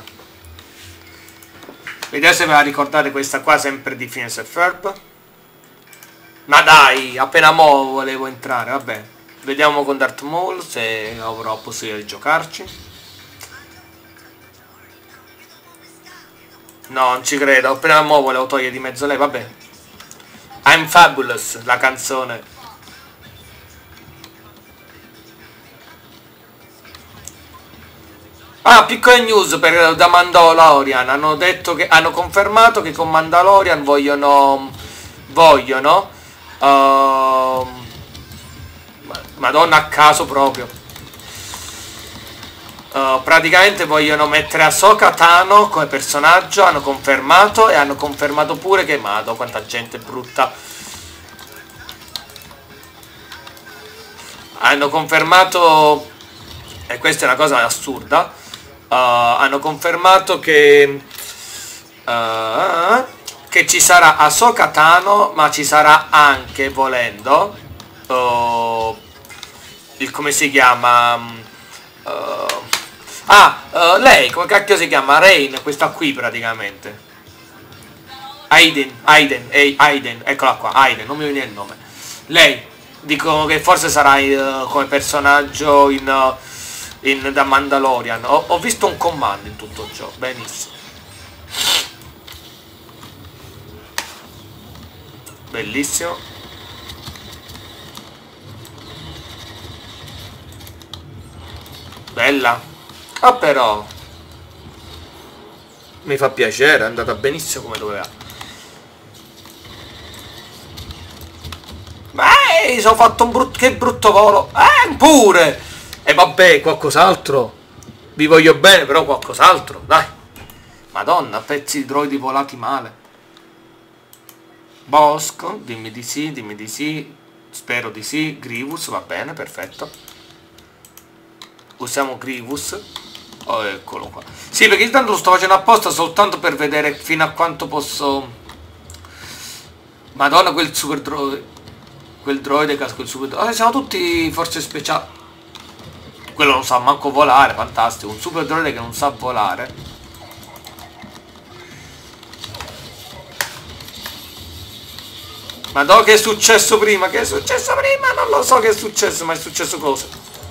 [SPEAKER 1] Vediamo se me la ricordate questa qua, sempre di Phineas e Ferb. Ma dai, appena mo volevo entrare, vabbè. Vediamo con Darth Maul se avrò possibilità di giocarci. No, non ci credo, appena mo volevo togliere di mezzo lei, vabbè. I'm Fabulous, la canzone. Ah, piccole news per da Mandalorian. Hanno detto che hanno confermato che con Mandalorian vogliono vogliono uh, Madonna, a caso proprio. Uh, praticamente vogliono mettere Ahsoka Tano come personaggio. Hanno confermato e hanno confermato pure che Madonna, quanta gente brutta. Hanno confermato, e questa è una cosa assurda. Uh, hanno confermato che uh, che ci sarà Ahsoka Tano, ma ci sarà anche, volendo, uh, il come si chiama... Uh, ah, uh, lei, come cacchio si chiama? Rain, questa qui praticamente. Aiden, Aiden, ehi, Aiden, eccola qua, Aiden, non mi viene il nome. Lei, dicono che forse sarà uh, come personaggio in, uh, in The Mandalorian. Ho, ho visto un comando in tutto ciò, benissimo. Bellissimo. Bella. Ah però mi fa piacere, è andata benissimo come doveva. Beh, sono fatto un brutto... che brutto volo. Eh, pure. E vabbè, qualcos'altro. Vi voglio bene, però qualcos'altro, dai. Madonna, pezzi di droidi volati male. Bosco, dimmi di sì, dimmi di sì. Spero di sì. Grievous, va bene, perfetto. Usiamo Grievous. Oh, eccolo qua. Sì, perché intanto lo sto facendo apposta soltanto per vedere fino a quanto posso... Madonna, quel super droide. Quel droide casco il super droide. Ah, siamo tutti forze speciali. Quello non sa manco volare, fantastico. Un super droide che non sa volare. Madonna, che è successo prima? Che è successo prima? Non lo so che è successo, ma è successo cosa?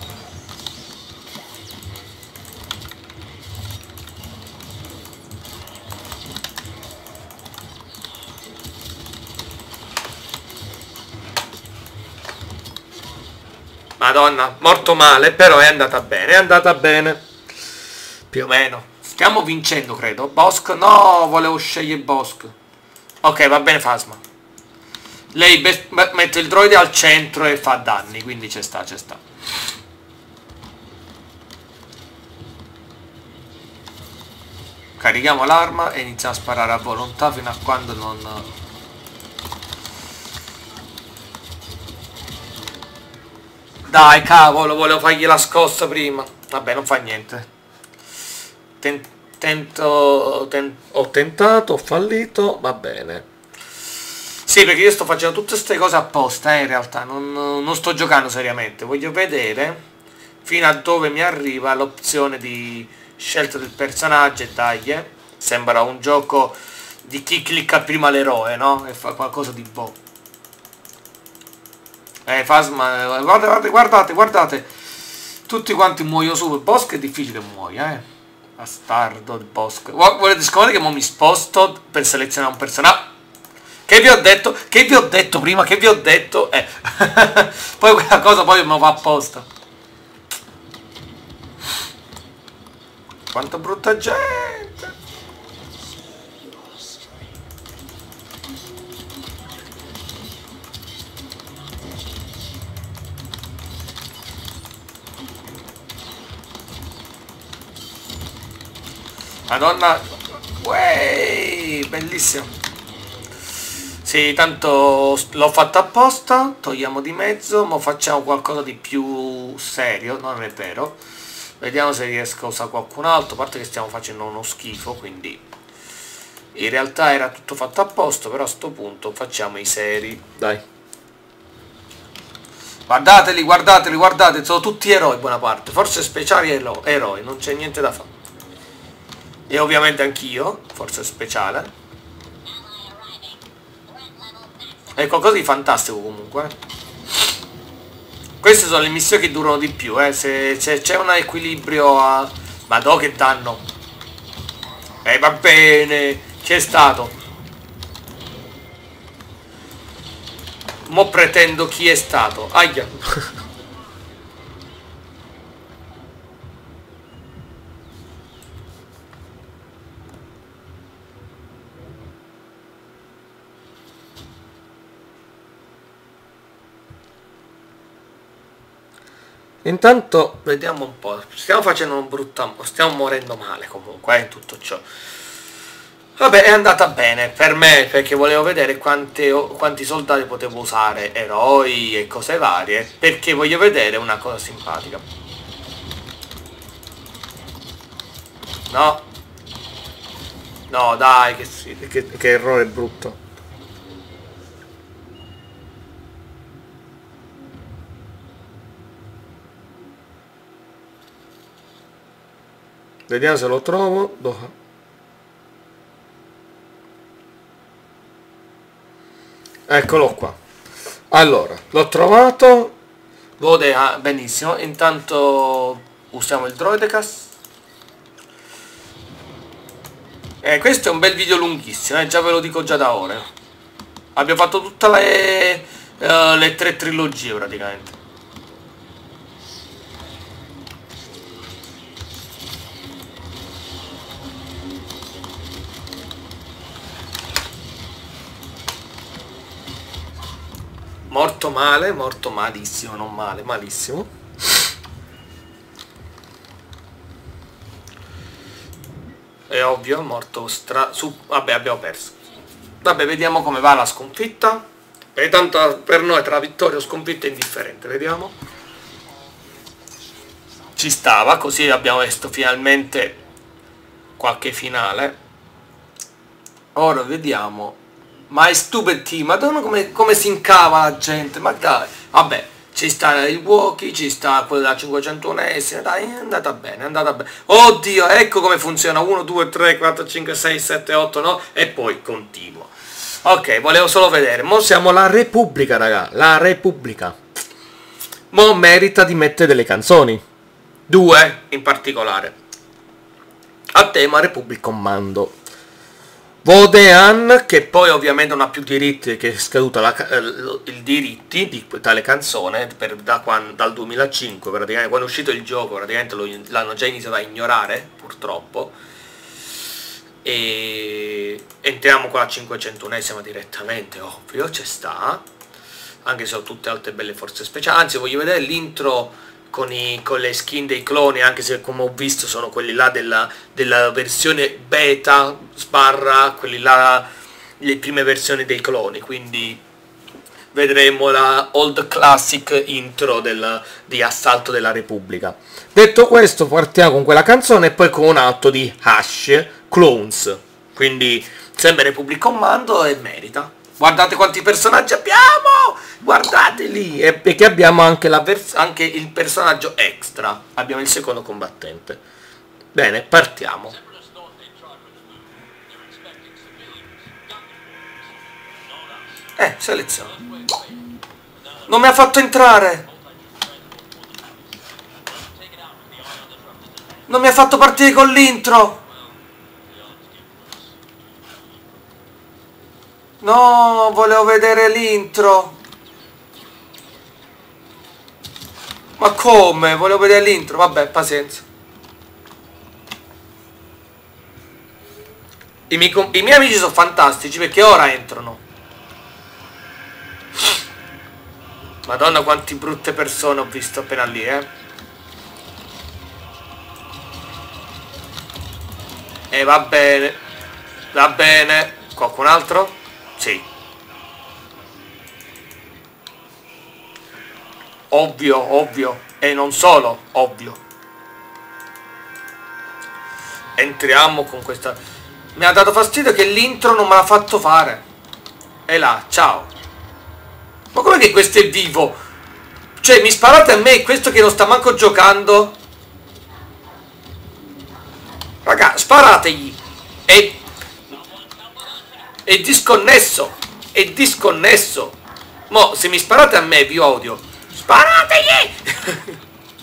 [SPEAKER 1] Madonna, morto male, però è andata bene, è andata bene. Più o meno. Stiamo vincendo, credo. Bosco? No, volevo scegliere Bosco. Ok, va bene Phasma. Lei mette il droide al centro e fa danni, quindi ci sta, ci sta. Carichiamo l'arma e iniziamo a sparare a volontà fino a quando non... Dai, cavolo, volevo fargli la scossa prima. Vabbè, non fa niente. Ten tento... Ten ho tentato, ho fallito, va bene. Sì, perché io sto facendo tutte queste cose apposta, eh, in realtà. Non, non sto giocando seriamente. Voglio vedere fino a dove mi arriva l'opzione di scelta del personaggio e dai, eh. Sembra un gioco di chi clicca prima l'eroe, no? E fa qualcosa di boh. Eh, Phasma, guardate, guardate, guardate. Tutti quanti muoiono su. Il bosco è difficile muoia, eh. Bastardo il bosco. Volete scoprire che mo mi sposto per selezionare un personaggio? Che vi ho detto? Che vi ho detto prima? Che vi ho detto? Eh. Poi quella cosa poi me lo fa apposta. Quanta brutta gente. Madonna. Wey, bellissimo. Sì, tanto l'ho fatto apposta, togliamo di mezzo, ma facciamo qualcosa di più serio, non è vero. Vediamo se riesco a usare qualcun altro, a parte che stiamo facendo uno schifo, quindi in realtà era tutto fatto apposta, però a sto punto facciamo i seri. Dai. Guardateli, guardateli, guardate, sono tutti eroi buona parte, forze speciali e eroi, non c'è niente da fare. E ovviamente anch'io, forza speciale. È qualcosa di fantastico comunque. Queste sono le missioni che durano di più, eh. Se c'è un equilibrio a... Madò che danno. Eh va bene. C'è stato. Mo pretendo chi è stato. Aia. Intanto vediamo un po', stiamo facendo un brutto, stiamo morendo male comunque eh, in tutto ciò. Vabbè, è andata bene per me perché volevo vedere quante, quanti soldati potevo usare, eroi e cose varie, perché voglio vedere una cosa simpatica. No, no dai, che, che, che errore brutto.
[SPEAKER 2] Vediamo se lo trovo. Do- Eccolo qua. Allora, l'ho trovato.
[SPEAKER 1] Vode, ah, benissimo. Intanto usiamo il Droidecast. Eh, questo è un bel video lunghissimo, eh, già ve lo dico già da ora. Abbiamo fatto tutte le, uh, le tre trilogie praticamente. Morto male, morto malissimo, non male, malissimo. È ovvio, morto stra... su... Vabbè, abbiamo perso. Vabbè, vediamo come va la sconfitta. E tanto per noi tra vittoria o sconfitta è indifferente, vediamo. Ci stava, così abbiamo visto finalmente qualche finale. Ora vediamo. My Stupid Team, madonna come, come si incava la gente, ma dai. Vabbè, ci sta il Wookiee, ci sta quello della cinquecentunesima, dai, è andata bene, è andata bene. Oddio, ecco come funziona, uno, due, tre, quattro, cinque, sei, sette, otto, nove, e poi continua. Ok, volevo solo vedere, mo
[SPEAKER 2] Siamo la Repubblica, raga, la Repubblica. Mo merita di mettere delle canzoni.
[SPEAKER 1] due in particolare.
[SPEAKER 2] A tema Republic Commando. Vodean, che
[SPEAKER 1] Poi ovviamente non ha più diritti, che è scaduta la, eh, il diritti di tale canzone per, da quando, dal duemilacinque, praticamente quando è uscito il gioco, praticamente l'hanno già iniziato a ignorare, purtroppo. E entriamo con la cinquecentunesima direttamente, ovvio, ci sta. Anche se sono tutte altre belle forze speciali. Anzi, voglio vedere l'intro con, i, con le skin dei cloni, anche se come ho visto sono quelli là della, della versione beta sbarra, quelli là, le prime versioni dei cloni, quindi vedremo la old classic intro del, di Assalto della Repubblica.
[SPEAKER 2] Detto questo, partiamo con quella canzone e poi con un atto di hash clones.
[SPEAKER 1] Quindi sempre Republic Commando e merita. Guardate quanti personaggi abbiamo! Guardateli!
[SPEAKER 2] E perché abbiamo anche, la
[SPEAKER 1] anche il personaggio extra. Abbiamo il secondo combattente. Bene, partiamo. Eh, seleziona. Non mi ha fatto entrare! Non mi ha fatto partire con l'intro! No, volevo vedere l'intro. Ma come? Volevo vedere l'intro. Vabbè, pazienza. I miei, I miei amici sono fantastici perché ora entrano. Madonna, quanti brutte persone ho visto appena lì, eh. E va bene. Va bene. Qualcun altro? Sì. Ovvio, ovvio. E non solo, ovvio. Entriamo con questa... Mi ha dato fastidio che l'intro non me l'ha fatto fare. E là, ciao. Ma com'è che questo è vivo? Cioè, mi sparate a me questo che non sta manco giocando? Raga, sparategli. E... È disconnesso. È disconnesso. Mo, se mi sparate a me, vi odio. Sparategli!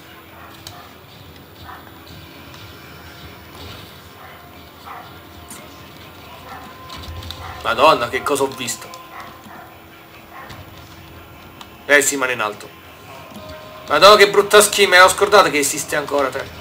[SPEAKER 1] Madonna, che cosa ho visto. Eh sì, mano in alto. Madonna, che brutta schifo. Me l'ho scordato che esiste ancora, te.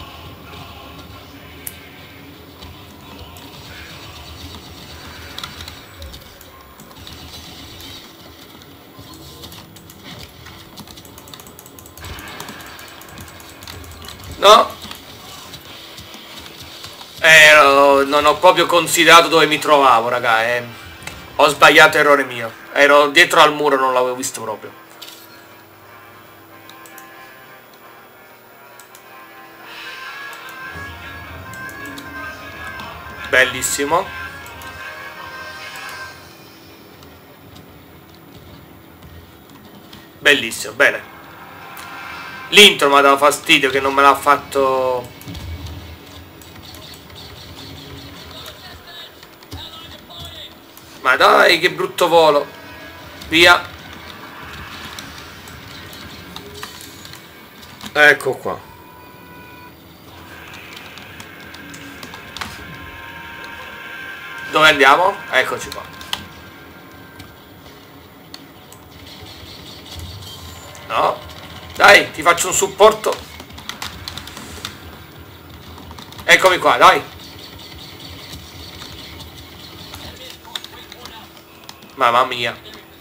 [SPEAKER 1] No. Eh, non ho proprio considerato dove mi trovavo, raga. Eh. Ho sbagliato, errore mio. Ero dietro al muro, non l'avevo visto proprio. Bellissimo. Bellissimo, bene. L'intro mi ha dato fastidio che non me l'ha fatto... Ma dai, che brutto volo. Via.
[SPEAKER 2] Ecco qua.
[SPEAKER 1] Dove andiamo? Eccoci qua. No. Dai, ti faccio un supporto. Eccomi qua, dai. Mamma mia.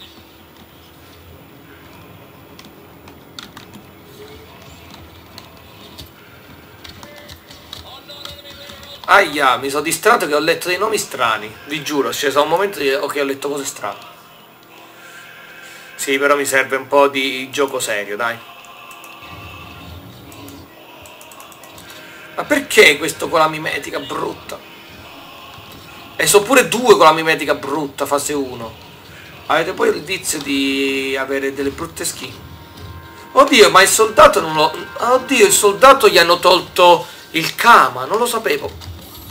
[SPEAKER 1] Aia, mi sono distratto che ho letto dei nomi strani. Vi giuro, c'è stato un momento che ho letto cose strane. Sì, però mi serve un po' di gioco serio, dai. Ma perché questo con la mimetica brutta? E sono pure due con la mimetica brutta, fase uno. Avete poi il vizio di avere delle brutte skin. Oddio, ma il soldato non lo... Oddio, il soldato gli hanno tolto il Kama, non lo sapevo.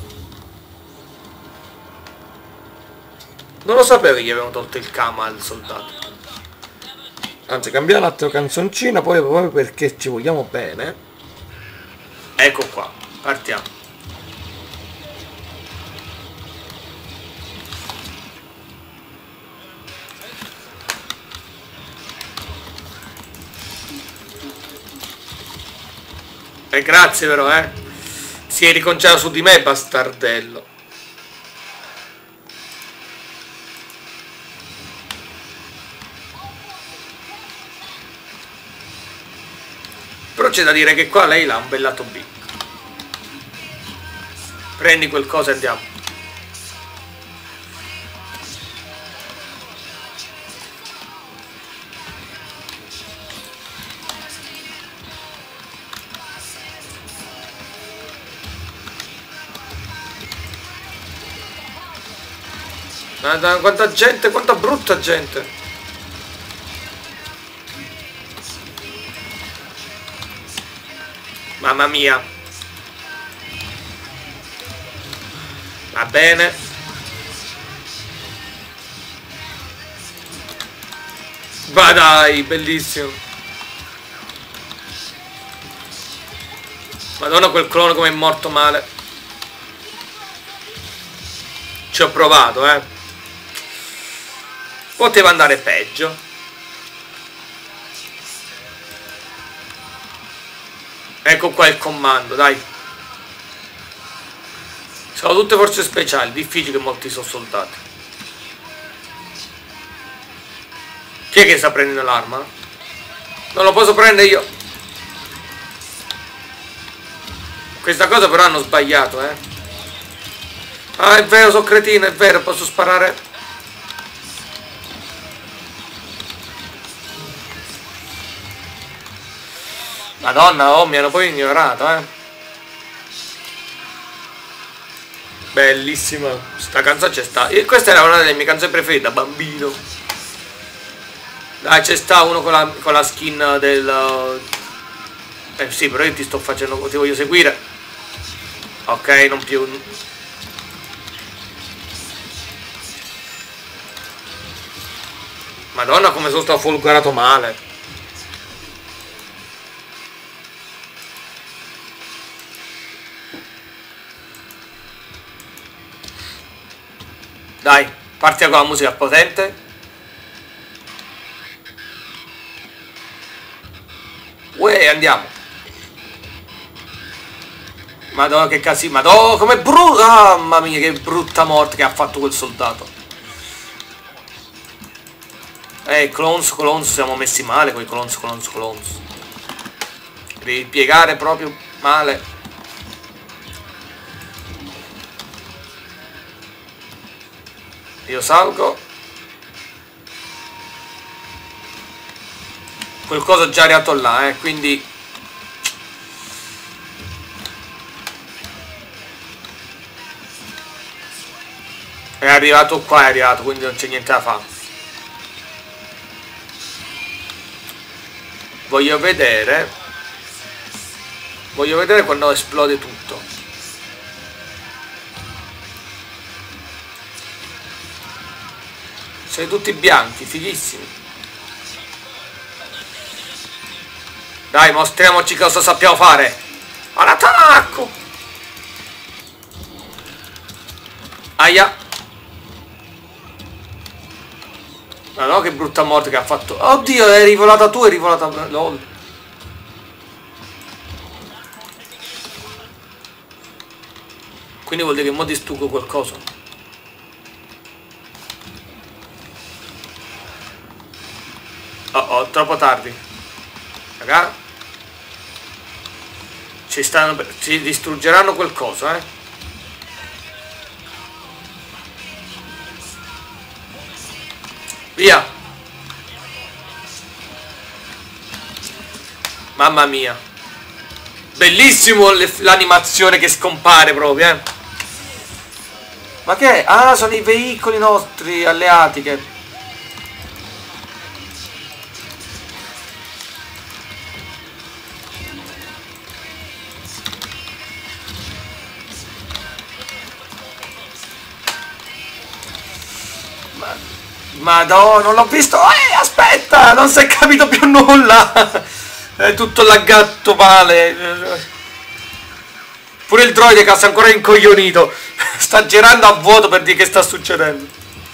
[SPEAKER 1] Non lo sapevo che gli avevano tolto il Kama al soldato.
[SPEAKER 2] Anzi, cambiare l'altra canzoncina, poi proprio perché ci vogliamo bene.
[SPEAKER 1] Ecco qua, partiamo. E grazie però, eh. Si è riconciato su di me, bastardello. Però c'è da dire che qua lei l'ha un bel lato B. Prendi qualcosa e andiamo. Guarda quanta gente, quanta brutta gente. Mamma mia. Va bene. Va dai, bellissimo. Madonna, quel clone come è morto male. Ci ho provato, eh. Poteva andare peggio. Ecco qua il comando, dai. Sono tutte forze speciali, difficile che molti sono soldati. Chi è che sta prendendo l'arma? Non lo posso prendere io. Questa cosa però hanno sbagliato, eh. Ah, è vero, sono cretino, è vero, posso sparare. Madonna, oh, mi hanno poi ignorato, eh. Bellissima. Sta canzone c'è sta. E questa era una delle mie canzoni preferite da bambino. Dai, c'è sta uno con la, con la skin del... Eh sì, però io ti sto facendo... Ti voglio seguire. Ok, non più... Madonna, come sono stato folgorato male. Dai, partiamo con la musica potente. Uè, andiamo. Madonna, che casino. Madonna, come brutta. Mamma mia, che brutta morte che ha fatto quel soldato. Eh, clones, clones, siamo messi male con i clones, clones, clones. Devi piegare proprio male. Io salgo. Qualcosa è già arrivato là, eh, quindi... È arrivato qua, è arrivato, quindi non c'è niente da fare. Voglio vedere... Voglio vedere quando esplode tutto. Siete tutti bianchi, fighissimi. Dai, mostriamoci cosa sappiamo fare. All'attacco! Aia. Ma no, che brutta morte che ha fatto. Oddio, è rivolata tu, è rivolata... LOL. Quindi vuol dire che mo distruggo qualcosa. Oh oh, troppo tardi. Raga. Ci stanno... Ci distruggeranno qualcosa, eh. Via. Mamma mia. Bellissimo l'animazione che scompare proprio, eh. Ma che è? Ah, sono i veicoli nostri alleati che... Madonna, non l'ho visto. Eh, aspetta, non si è capito più nulla. È tutto laggato male. Pure il droide che sta ancora incoglionito. Sta girando a vuoto per dire che sta succedendo.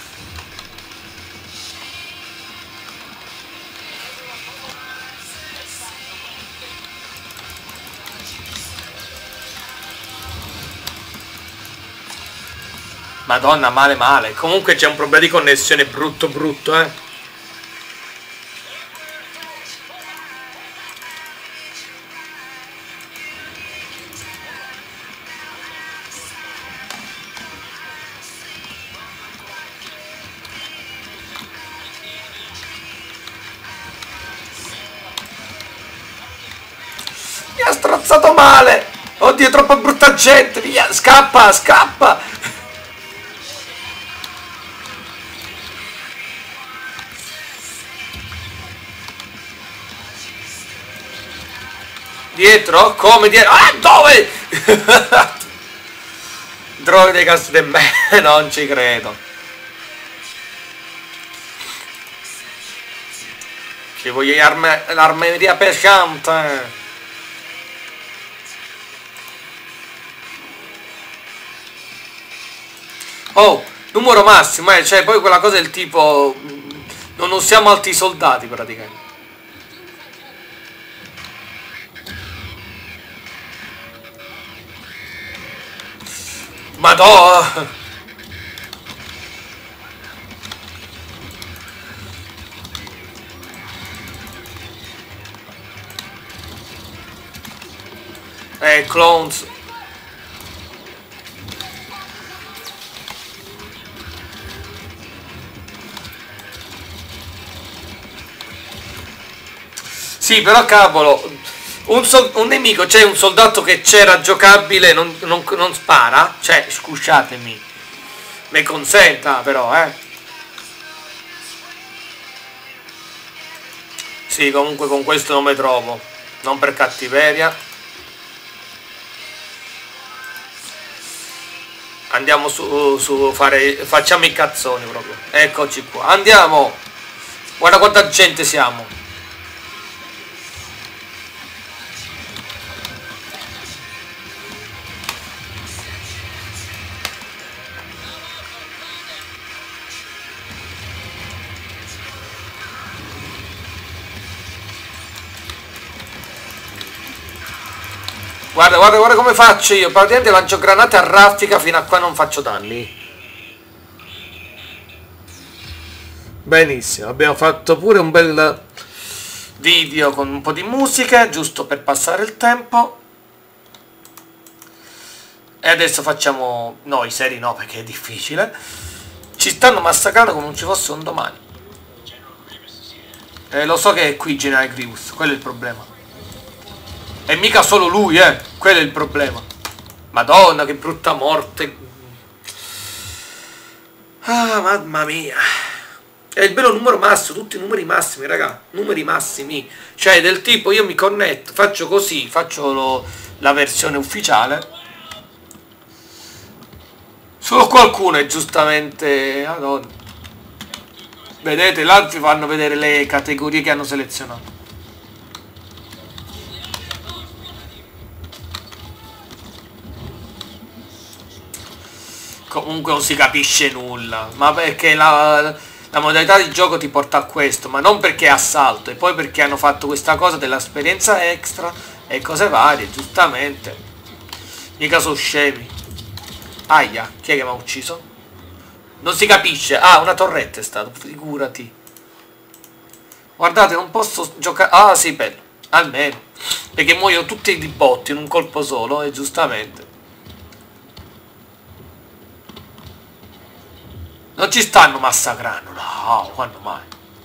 [SPEAKER 1] Madonna, male male. Comunque c'è un problema di connessione brutto brutto, eh. Mi ha strozzato male. Oddio, è troppo brutta gente. Via, scappa, scappa. Dietro? Come dietro? Ah, dove? Droide cazzo di me, non ci credo. Ci voglio l'armeria pesante. Oh, numero massimo, eh, cioè poi quella cosa del tipo... Non usiamo altri soldati praticamente. Madonna! Eh, clones. Sì, però cavolo, un, so un nemico, c'è un soldato che c'era giocabile, non, non, non spara? Cioè, scusatemi, mi consenta però, eh. Sì, comunque con questo non mi trovo, non per cattiveria. Andiamo su, su fare, facciamo i cazzoni proprio. Eccoci qua, andiamo. Guarda quanta gente siamo. Guarda, guarda, guarda come faccio io. Praticamente lancio granate a raffica fino a qua non faccio danni. Benissimo, abbiamo fatto pure un bel video con un po' di musica, giusto per passare il tempo. E adesso facciamo... No, i seri no, perché è difficile. Ci stanno massacrando come non ci fosse un domani. Eh, lo so che è qui General Grievous, quello è il problema. E mica solo lui, eh. Quello è il problema. Madonna, che brutta morte. Ah, mamma mia. È il bello numero massimo, tutti i numeri massimi, raga. Numeri massimi. Cioè, del tipo, io mi connetto, faccio così, faccio lo, la versione ufficiale. Solo qualcuno è giustamente... Madonna. Vedete, là vi fanno vedere le categorie che hanno selezionato. Comunque non si capisce nulla, ma perché la, la modalità di gioco ti porta a questo, ma non perché è assalto, e poi perché hanno fatto questa cosa dell'esperienza extra e cose varie, giustamente. Mica sono scemi. Aia, chi è che mi ha ucciso? Non si capisce. Ah, una torretta è stato, figurati. Guardate, non posso giocare. Ah, sì, bello. Almeno. Perché muoiono tutti di botti in un colpo solo, e giustamente. Non ci stanno massacrando. No, quando mai?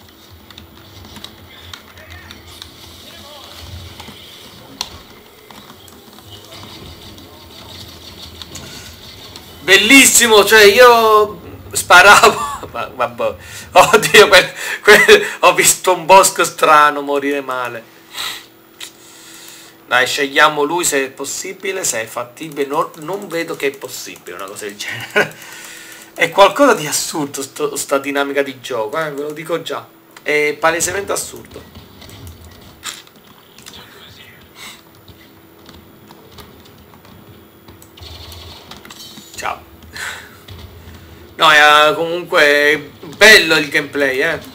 [SPEAKER 1] Bellissimo, cioè io sparavo. Ma, vabbè. Oddio, que, que, ho visto un bosco strano morire male. Dai, scegliamo lui se è possibile, se è fattibile. Non, non vedo che è possibile una cosa del genere. È qualcosa di assurdo sto, sta dinamica di gioco, eh, ve lo dico già. È palesemente assurdo. Ciao. No, è comunque bello il gameplay, eh.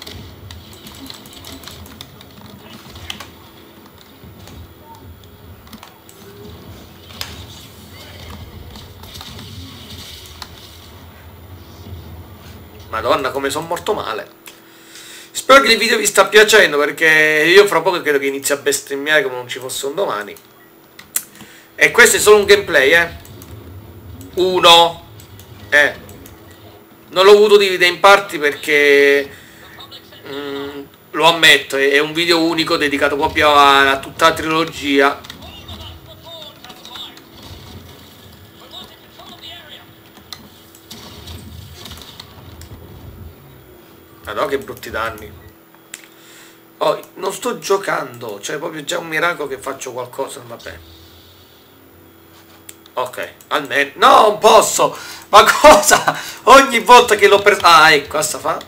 [SPEAKER 1] Madonna, come sono morto male. Spero che il video vi sta piacendo, perché io fra poco credo che inizi a bestemmiare come non ci fosse un domani. E questo è solo un gameplay, eh. Uno. Eh. Non l'ho voluto dividere in parti perché... Mm, lo ammetto, è un video unico dedicato proprio a, a tutta la trilogia. Madonna, che brutti danni. Oh, non sto giocando, cioè proprio già un miracolo che faccio qualcosa, vabbè. Ok, almeno... No, non posso! Ma cosa? Ogni volta che l'ho preso... Ah, ecco, cosa fa?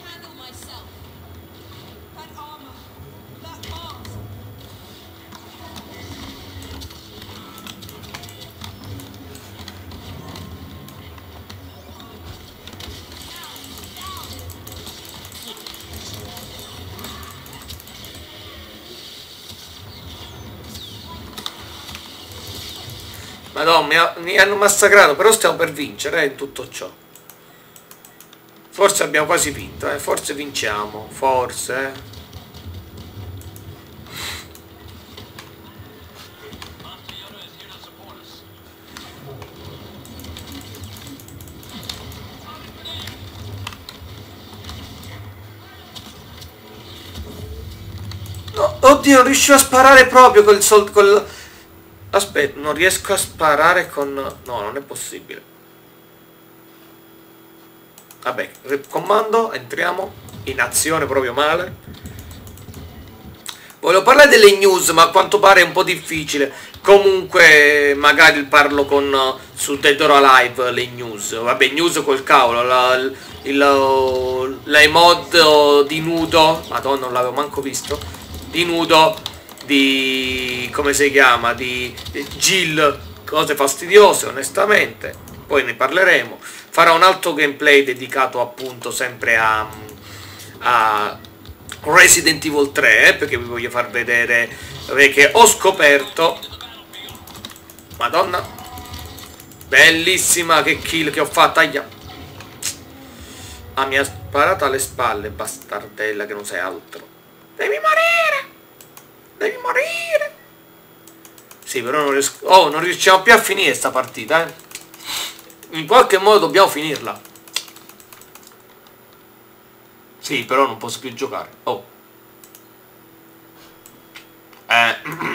[SPEAKER 1] Madonna, mi, ha, mi hanno massacrato, però stiamo per vincere, eh, in tutto ciò. Forse abbiamo quasi vinto, eh, forse vinciamo, forse. No, oddio, non riuscivo a sparare proprio col sol... col... Aspetta, non riesco a sparare con... No, non è possibile. Vabbè, comando, entriamo in azione proprio male. Volevo parlare delle news, ma a quanto pare è un po' difficile. Comunque, magari parlo con su Dead or Alive le news. Vabbè, news col cavolo. La, il, la mod di nudo. Madonna, non l'avevo manco visto. Di nudo. Di... come si chiama? Di, di Jill. Cose fastidiose, onestamente. Poi ne parleremo. Farò un altro gameplay dedicato appunto sempre a, a Resident Evil tre, eh, perché vi voglio far vedere, perché ho scoperto, madonna, bellissima che kill che ho fatto. Aia. Ah, mi ha sparato alle spalle, bastardella che non sei altro. Devi morire, devi morire. Sì, però non riesco... oh, non riusciamo più a finire sta partita, eh. In qualche modo dobbiamo finirla. Sì, però non posso più giocare. Oh. Eh.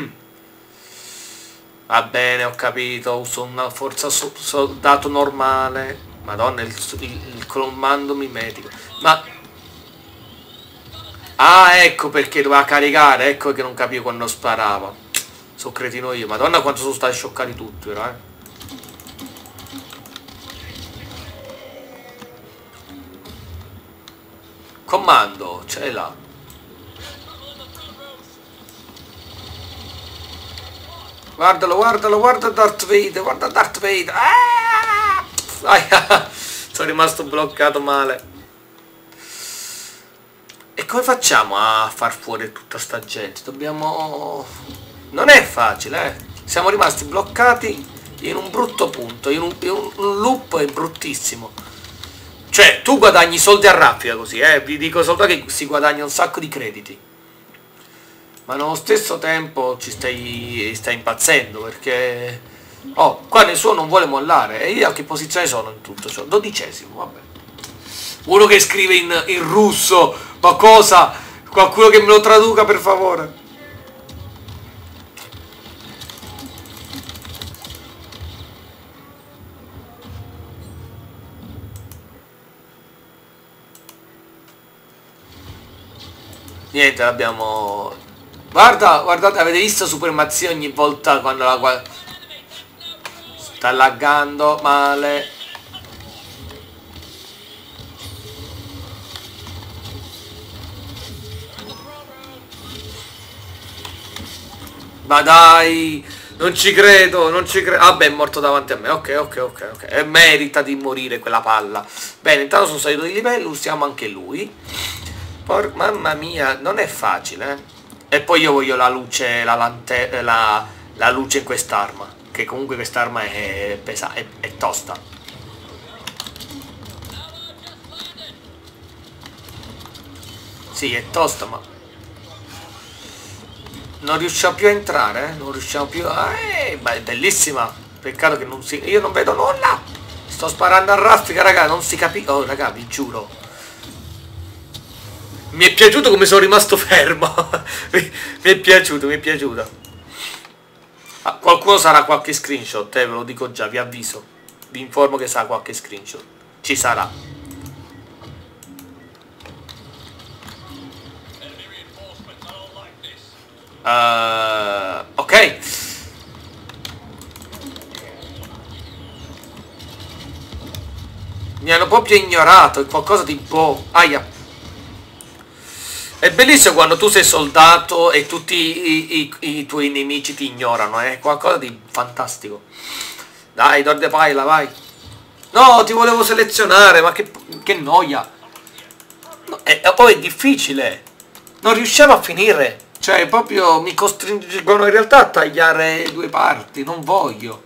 [SPEAKER 1] Va bene, ho capito. Uso una forza so soldato normale. Madonna, il, il, il comando mimetico. Ma... ah, ecco perché doveva caricare. Ecco che non capivo quando sparava. Sono cretino io. Madonna, quanto sono stati scioccati tutti, però, eh. Comando, ce l'ha. Guardalo, guardalo, guarda Darth Vader, guarda Darth Vader. Ah! Ah, sono rimasto bloccato male. E come facciamo a far fuori tutta sta gente? Dobbiamo... Non è facile, eh. Siamo rimasti bloccati in un brutto punto, in un, in un loop bruttissimo. Cioè, tu guadagni soldi a raffica così, eh. Vi dico soltanto che si guadagna un sacco di crediti. Ma nello stesso tempo ci stai, stai impazzendo, perché... Oh, qua nessuno non vuole mollare. E io a che posizione sono in tutto ciò? Dodicesimo, vabbè. Uno che scrive in, in russo, ma cosa? Qualcuno che me lo traduca, per favore. Niente, l'abbiamo... Guarda, guardate, avete visto supremazia ogni volta quando la... Sta laggando male. Ma dai, non ci credo, non ci credo. Vabbè, è morto davanti a me. Ok, ok, ok, ok. E merita di morire quella palla. Bene, intanto sono salito di livello, usiamo anche lui. Por mamma mia, non è facile, eh. E poi io voglio la luce, la lanterna, la, la luce in quest'arma. Che comunque quest'arma è pesante, è, è tosta. Sì, è tosta, ma... Non riusciamo più a entrare, eh? Non riusciamo più a... Eh, ma è bellissima. Peccato che non si... Io non vedo nulla. Sto sparando a raffica, raga, non si capisce. Oh, raga, vi giuro. Mi è piaciuto come sono rimasto fermo. mi, mi è piaciuto, mi è piaciuto. Ah, qualcuno sarà qualche screenshot, eh, ve lo dico già, vi avviso. Vi informo che sarà qualche screenshot. Ci sarà. Uh, ok. Mi hanno proprio ignorato, è qualcosa di boh. Aia. È bellissimo quando tu sei soldato e tutti i, i, i tuoi nemici ti ignorano, è eh? qualcosa di fantastico. Dai, Dorde Paila, vai. No, ti volevo selezionare, ma che, che noia. No, e poi è difficile. Non riusciamo a finire. Cioè, proprio mi costringono in realtà a tagliare due parti, non voglio.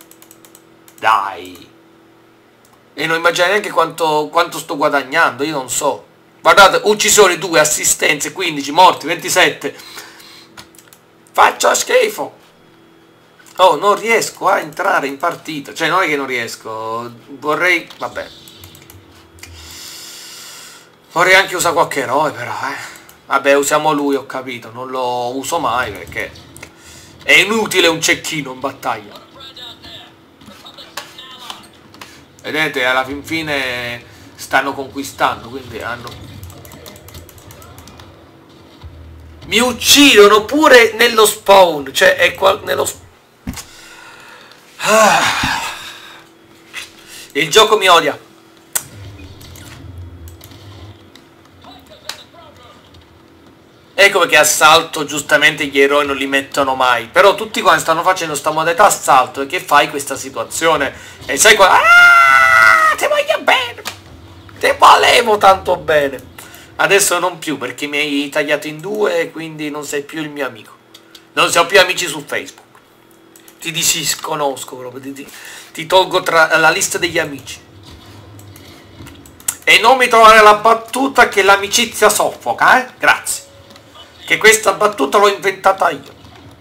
[SPEAKER 1] Dai. E non immagino neanche quanto, quanto sto guadagnando, io non so. Guardate, uccisioni due, assistenze quindici, morti ventisette. Faccio schifo. Oh, non riesco a entrare in partita. Cioè, non è che non riesco. Vorrei... Vabbè. Vorrei anche usare qualche eroe, però, eh. Vabbè, usiamo lui, ho capito. Non lo uso mai, perché è inutile un cecchino in battaglia. Vedete, alla fin fine stanno conquistando, quindi hanno... Mi uccidono pure nello spawn, cioè è qua nello... Ah. Il gioco mi odia. Ecco perché assalto giustamente gli eroi non li mettono mai. Però tutti quanti stanno facendo sta modalità assalto e che fai questa situazione? E sai qua... Ah, ti voglio bene! Ti volevo tanto bene! Adesso non più perché mi hai tagliato in due e quindi non sei più il mio amico. Non siamo più amici su Facebook. Ti disconosco proprio, ti, ti, ti tolgo tra la lista degli amici. E non mi trovare la battuta che l'amicizia soffoca, eh? Grazie. Che questa battuta l'ho inventata io.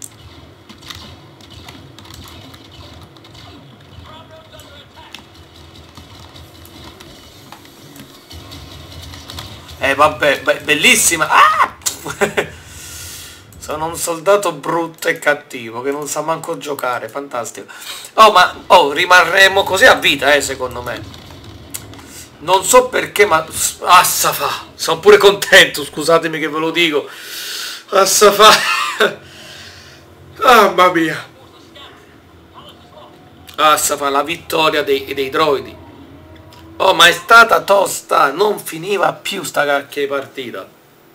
[SPEAKER 1] Eh vabbè, be bellissima. Ah! Sono un soldato brutto e cattivo che non sa manco giocare, fantastico. Oh, ma oh, rimarremo così a vita, eh, secondo me. Non so perché, ma Assafa, sono pure contento, scusatemi che ve lo dico. Assafa. Mamma mia. Assafa, la vittoria dei, dei droidi.
[SPEAKER 2] Oh, ma è stata tosta, non finiva più sta cacchia di partita.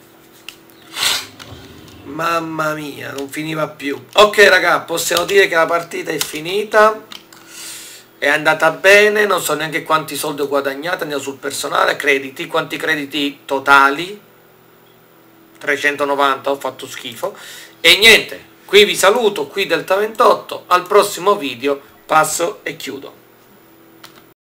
[SPEAKER 2] Mamma mia, non finiva più. Ok raga, possiamo dire che la partita è finita. È andata bene, non so neanche quanti soldi ho guadagnato, andiamo sul personale, crediti, quanti crediti totali? trecentonovanta, ho fatto schifo. E niente, qui vi saluto, qui Delta ventotto, al prossimo video passo e chiudo.